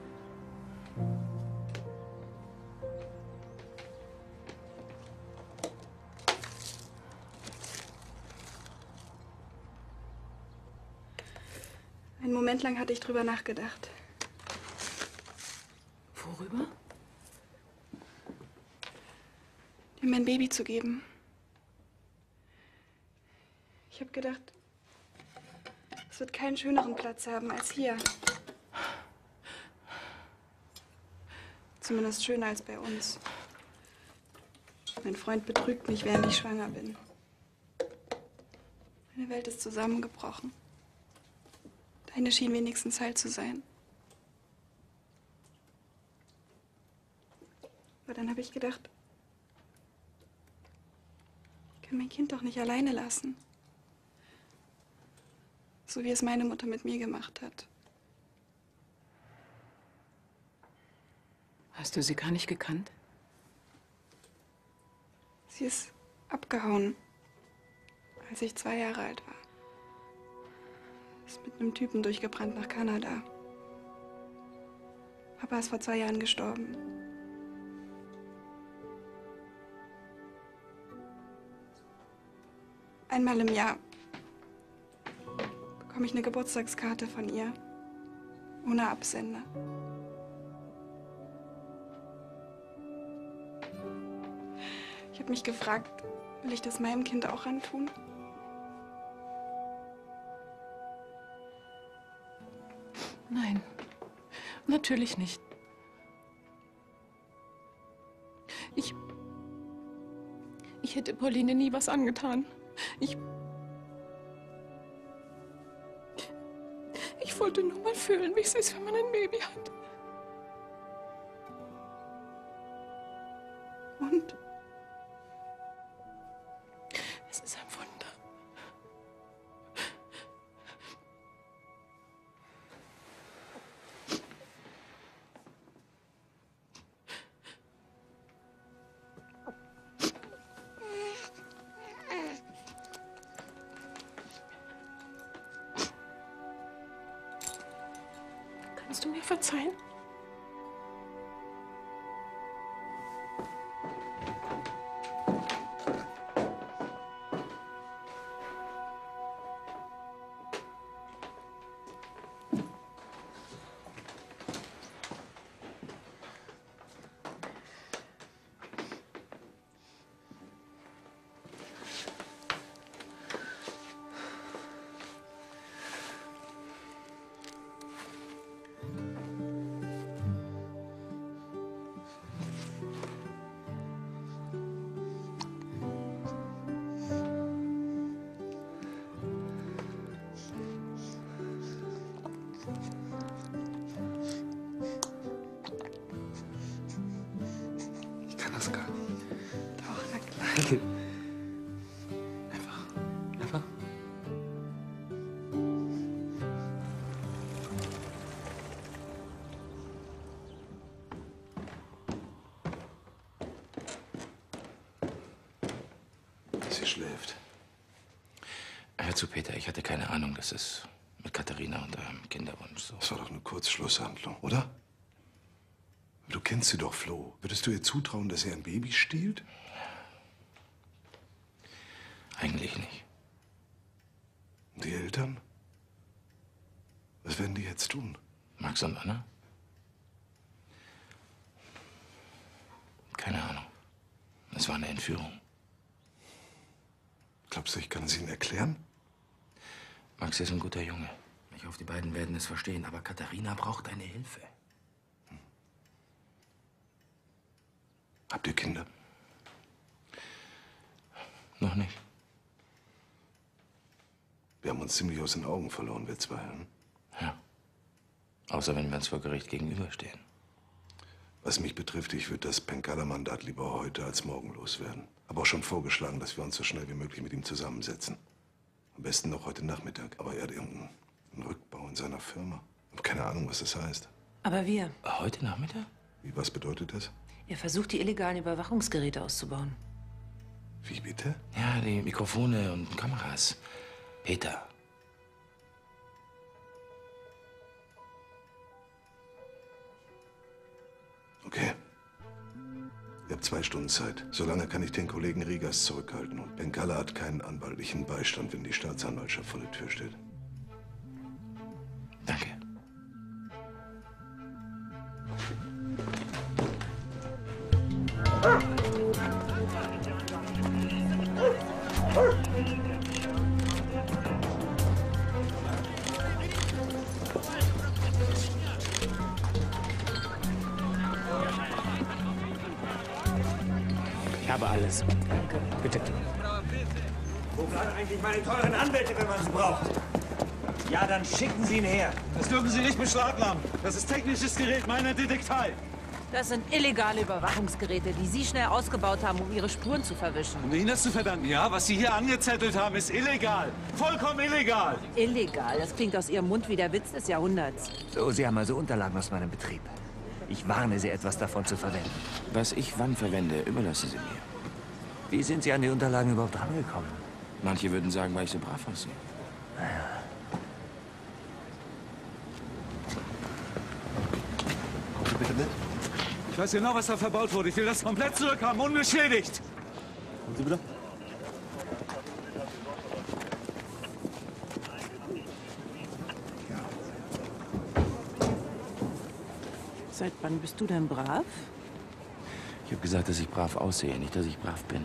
Einen Moment lang hatte ich drüber nachgedacht. Worüber? Dir mein Baby zu geben. Ich habe gedacht, es wird keinen schöneren Platz haben als hier. Zumindest schöner als bei uns. Mein Freund betrügt mich, während ich schwanger bin. Meine Welt ist zusammengebrochen. Deine schien wenigstens heil zu sein. Aber dann habe ich gedacht, ich kann mein Kind doch nicht alleine lassen. So wie es meine Mutter mit mir gemacht hat. Hast du sie gar nicht gekannt? Sie ist abgehauen, als ich 2 Jahre alt war. Ist mit einem Typen durchgebrannt nach Kanada. Papa ist vor 2 Jahren gestorben. Einmal im Jahr bekomme ich eine Geburtstagskarte von ihr, ohne Absender. Ich habe mich gefragt, will ich das meinem Kind auch antun? Nein, natürlich nicht. Ich hätte Pauline nie was angetan. Ich wollte nur mal fühlen, wie es ist, wenn man ein Baby hat. Und? Es ist ein Wunder. Kannst du mir verzeihen? Einfach. Sie schläft. Hör zu, Peter, ich hatte keine Ahnung, dass es mit Katharina und einem Kinderwunsch so... Das war doch eine Kurzschlusshandlung, oder? Du kennst sie doch, Flo. Würdest du ihr zutrauen, dass sie ein Baby stiehlt? Eigentlich nicht. Und die Eltern? Was werden die jetzt tun? Max und Anna? Keine Ahnung. Es war eine Entführung. Glaubst du, ich kann es ihnen erklären? Max ist ein guter Junge. Ich hoffe, die beiden werden es verstehen. Aber Katharina braucht deine Hilfe. Habt ihr Kinder? Noch nicht. Wir haben uns ziemlich aus den Augen verloren, wir zwei. Hm? Ja. Außer wenn wir uns vor Gericht gegenüberstehen. Was mich betrifft, ich würde das Penkala-Mandat lieber heute als morgen loswerden. Habe auch schon vorgeschlagen, dass wir uns so schnell wie möglich mit ihm zusammensetzen. Am besten noch heute Nachmittag. Aber er hat irgendeinen Rückbau in seiner Firma. Ich habe keine Ahnung, was das heißt. Aber wir. Heute Nachmittag? Wie, was bedeutet das? Er versucht, die illegalen Überwachungsgeräte auszubauen. Wie bitte? Ja, die Mikrofone und Kameras. Peter. Okay. Ihr habt 2 Stunden Zeit. Solange kann ich den Kollegen Rigas zurückhalten. Und Penkala hat keinen anwaltlichen Beistand, wenn die Staatsanwaltschaft vor der Tür steht. Danke. habe alles. Danke. Bitte. Wo bleiben eigentlich meine teuren Anwälte, wenn man sie braucht? Ja, dann schicken Sie ihn her. Das dürfen Sie nicht beschlagnahmen. Das ist technisches Gerät meiner Detektei. Das sind illegale Überwachungsgeräte, die Sie schnell ausgebaut haben, um Ihre Spuren zu verwischen. Um Ihnen das zu verdanken, ja? Was Sie hier angezettelt haben, ist illegal. Vollkommen illegal. Illegal? Das klingt aus Ihrem Mund wie der Witz des Jahrhunderts. So, Sie haben also Unterlagen aus meinem Betrieb. Ich warne Sie, etwas davon zu verwenden. Was ich wann verwende, überlassen Sie mir. Wie sind Sie an die Unterlagen überhaupt rangekommen? Manche würden sagen, weil ich so brav aussehe. Kommen Sie bitte mit. Ich weiß genau, was da verbaut wurde. Ich will das komplett zurückhaben, unbeschädigt. Kommen Sie bitte. Seit wann bist du denn brav? Ich habe gesagt, dass ich brav aussehe, nicht, dass ich brav bin.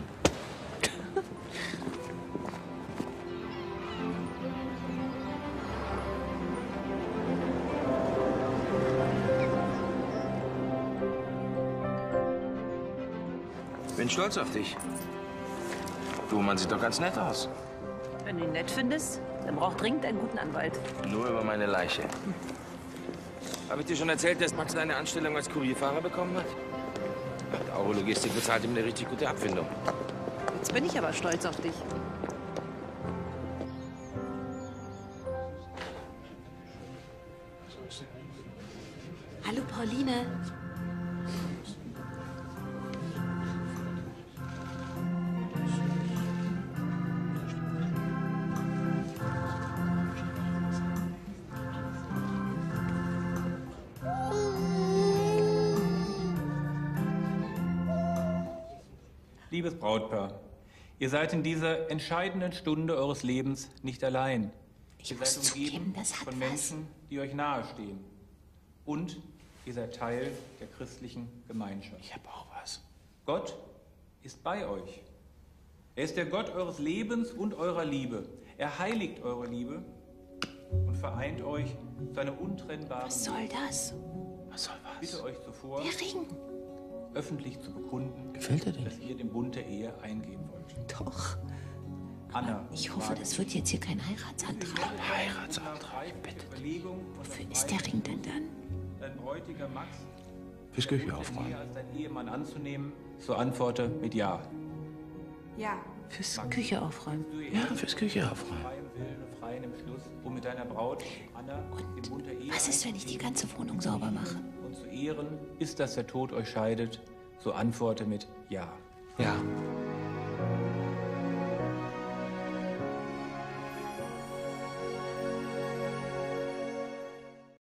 Ich bin stolz auf dich. Du, man sieht doch ganz nett aus. Wenn du ihn nett findest, dann braucht dringend einen guten Anwalt. Nur über meine Leiche. Habe ich dir schon erzählt, dass Max eine Anstellung als Kurierfahrer bekommen hat? Die Aurologistik bezahlt ihm eine richtig gute Abfindung. Jetzt bin ich aber stolz auf dich. Hallo, Pauline. Liebes Brautpaar, ihr seid in dieser entscheidenden Stunde eures Lebens nicht allein. Ihr seid umgeben von Menschen, die euch nahestehen. Und ihr seid Teil der christlichen Gemeinschaft. Ich habe auch was. Gott ist bei euch. Er ist der Gott eures Lebens und eurer Liebe. Er heiligt eure Liebe und vereint euch zu einer untrennbaren Was soll das? Was soll was? Bitte euch zuvor, Der Ring. öffentlich zu bekunden, Gefällt er dir dass ihr den Bund der Ehe eingehen wollt. Doch. Anna, Ich hoffe, das wird jetzt hier kein Heiratsantrag. Heiratsantrag, bitte. Wofür ist der Ring denn dann? Dein Bräutiger Max Fürs Küche aufräumen. als dein Ehemann anzunehmen, so antworte mit Ja. Ja. Fürs Küche aufräumen. Ja, fürs Küche aufräumen. Freiem Willen und freien Entschluss, um mit deiner Braut, Anna, den Bund der Ehe Was ist, wenn ich die ganze Wohnung sauber mache? und zu ehren, bis dass der Tod euch scheidet, so antworte mit Ja. Ja.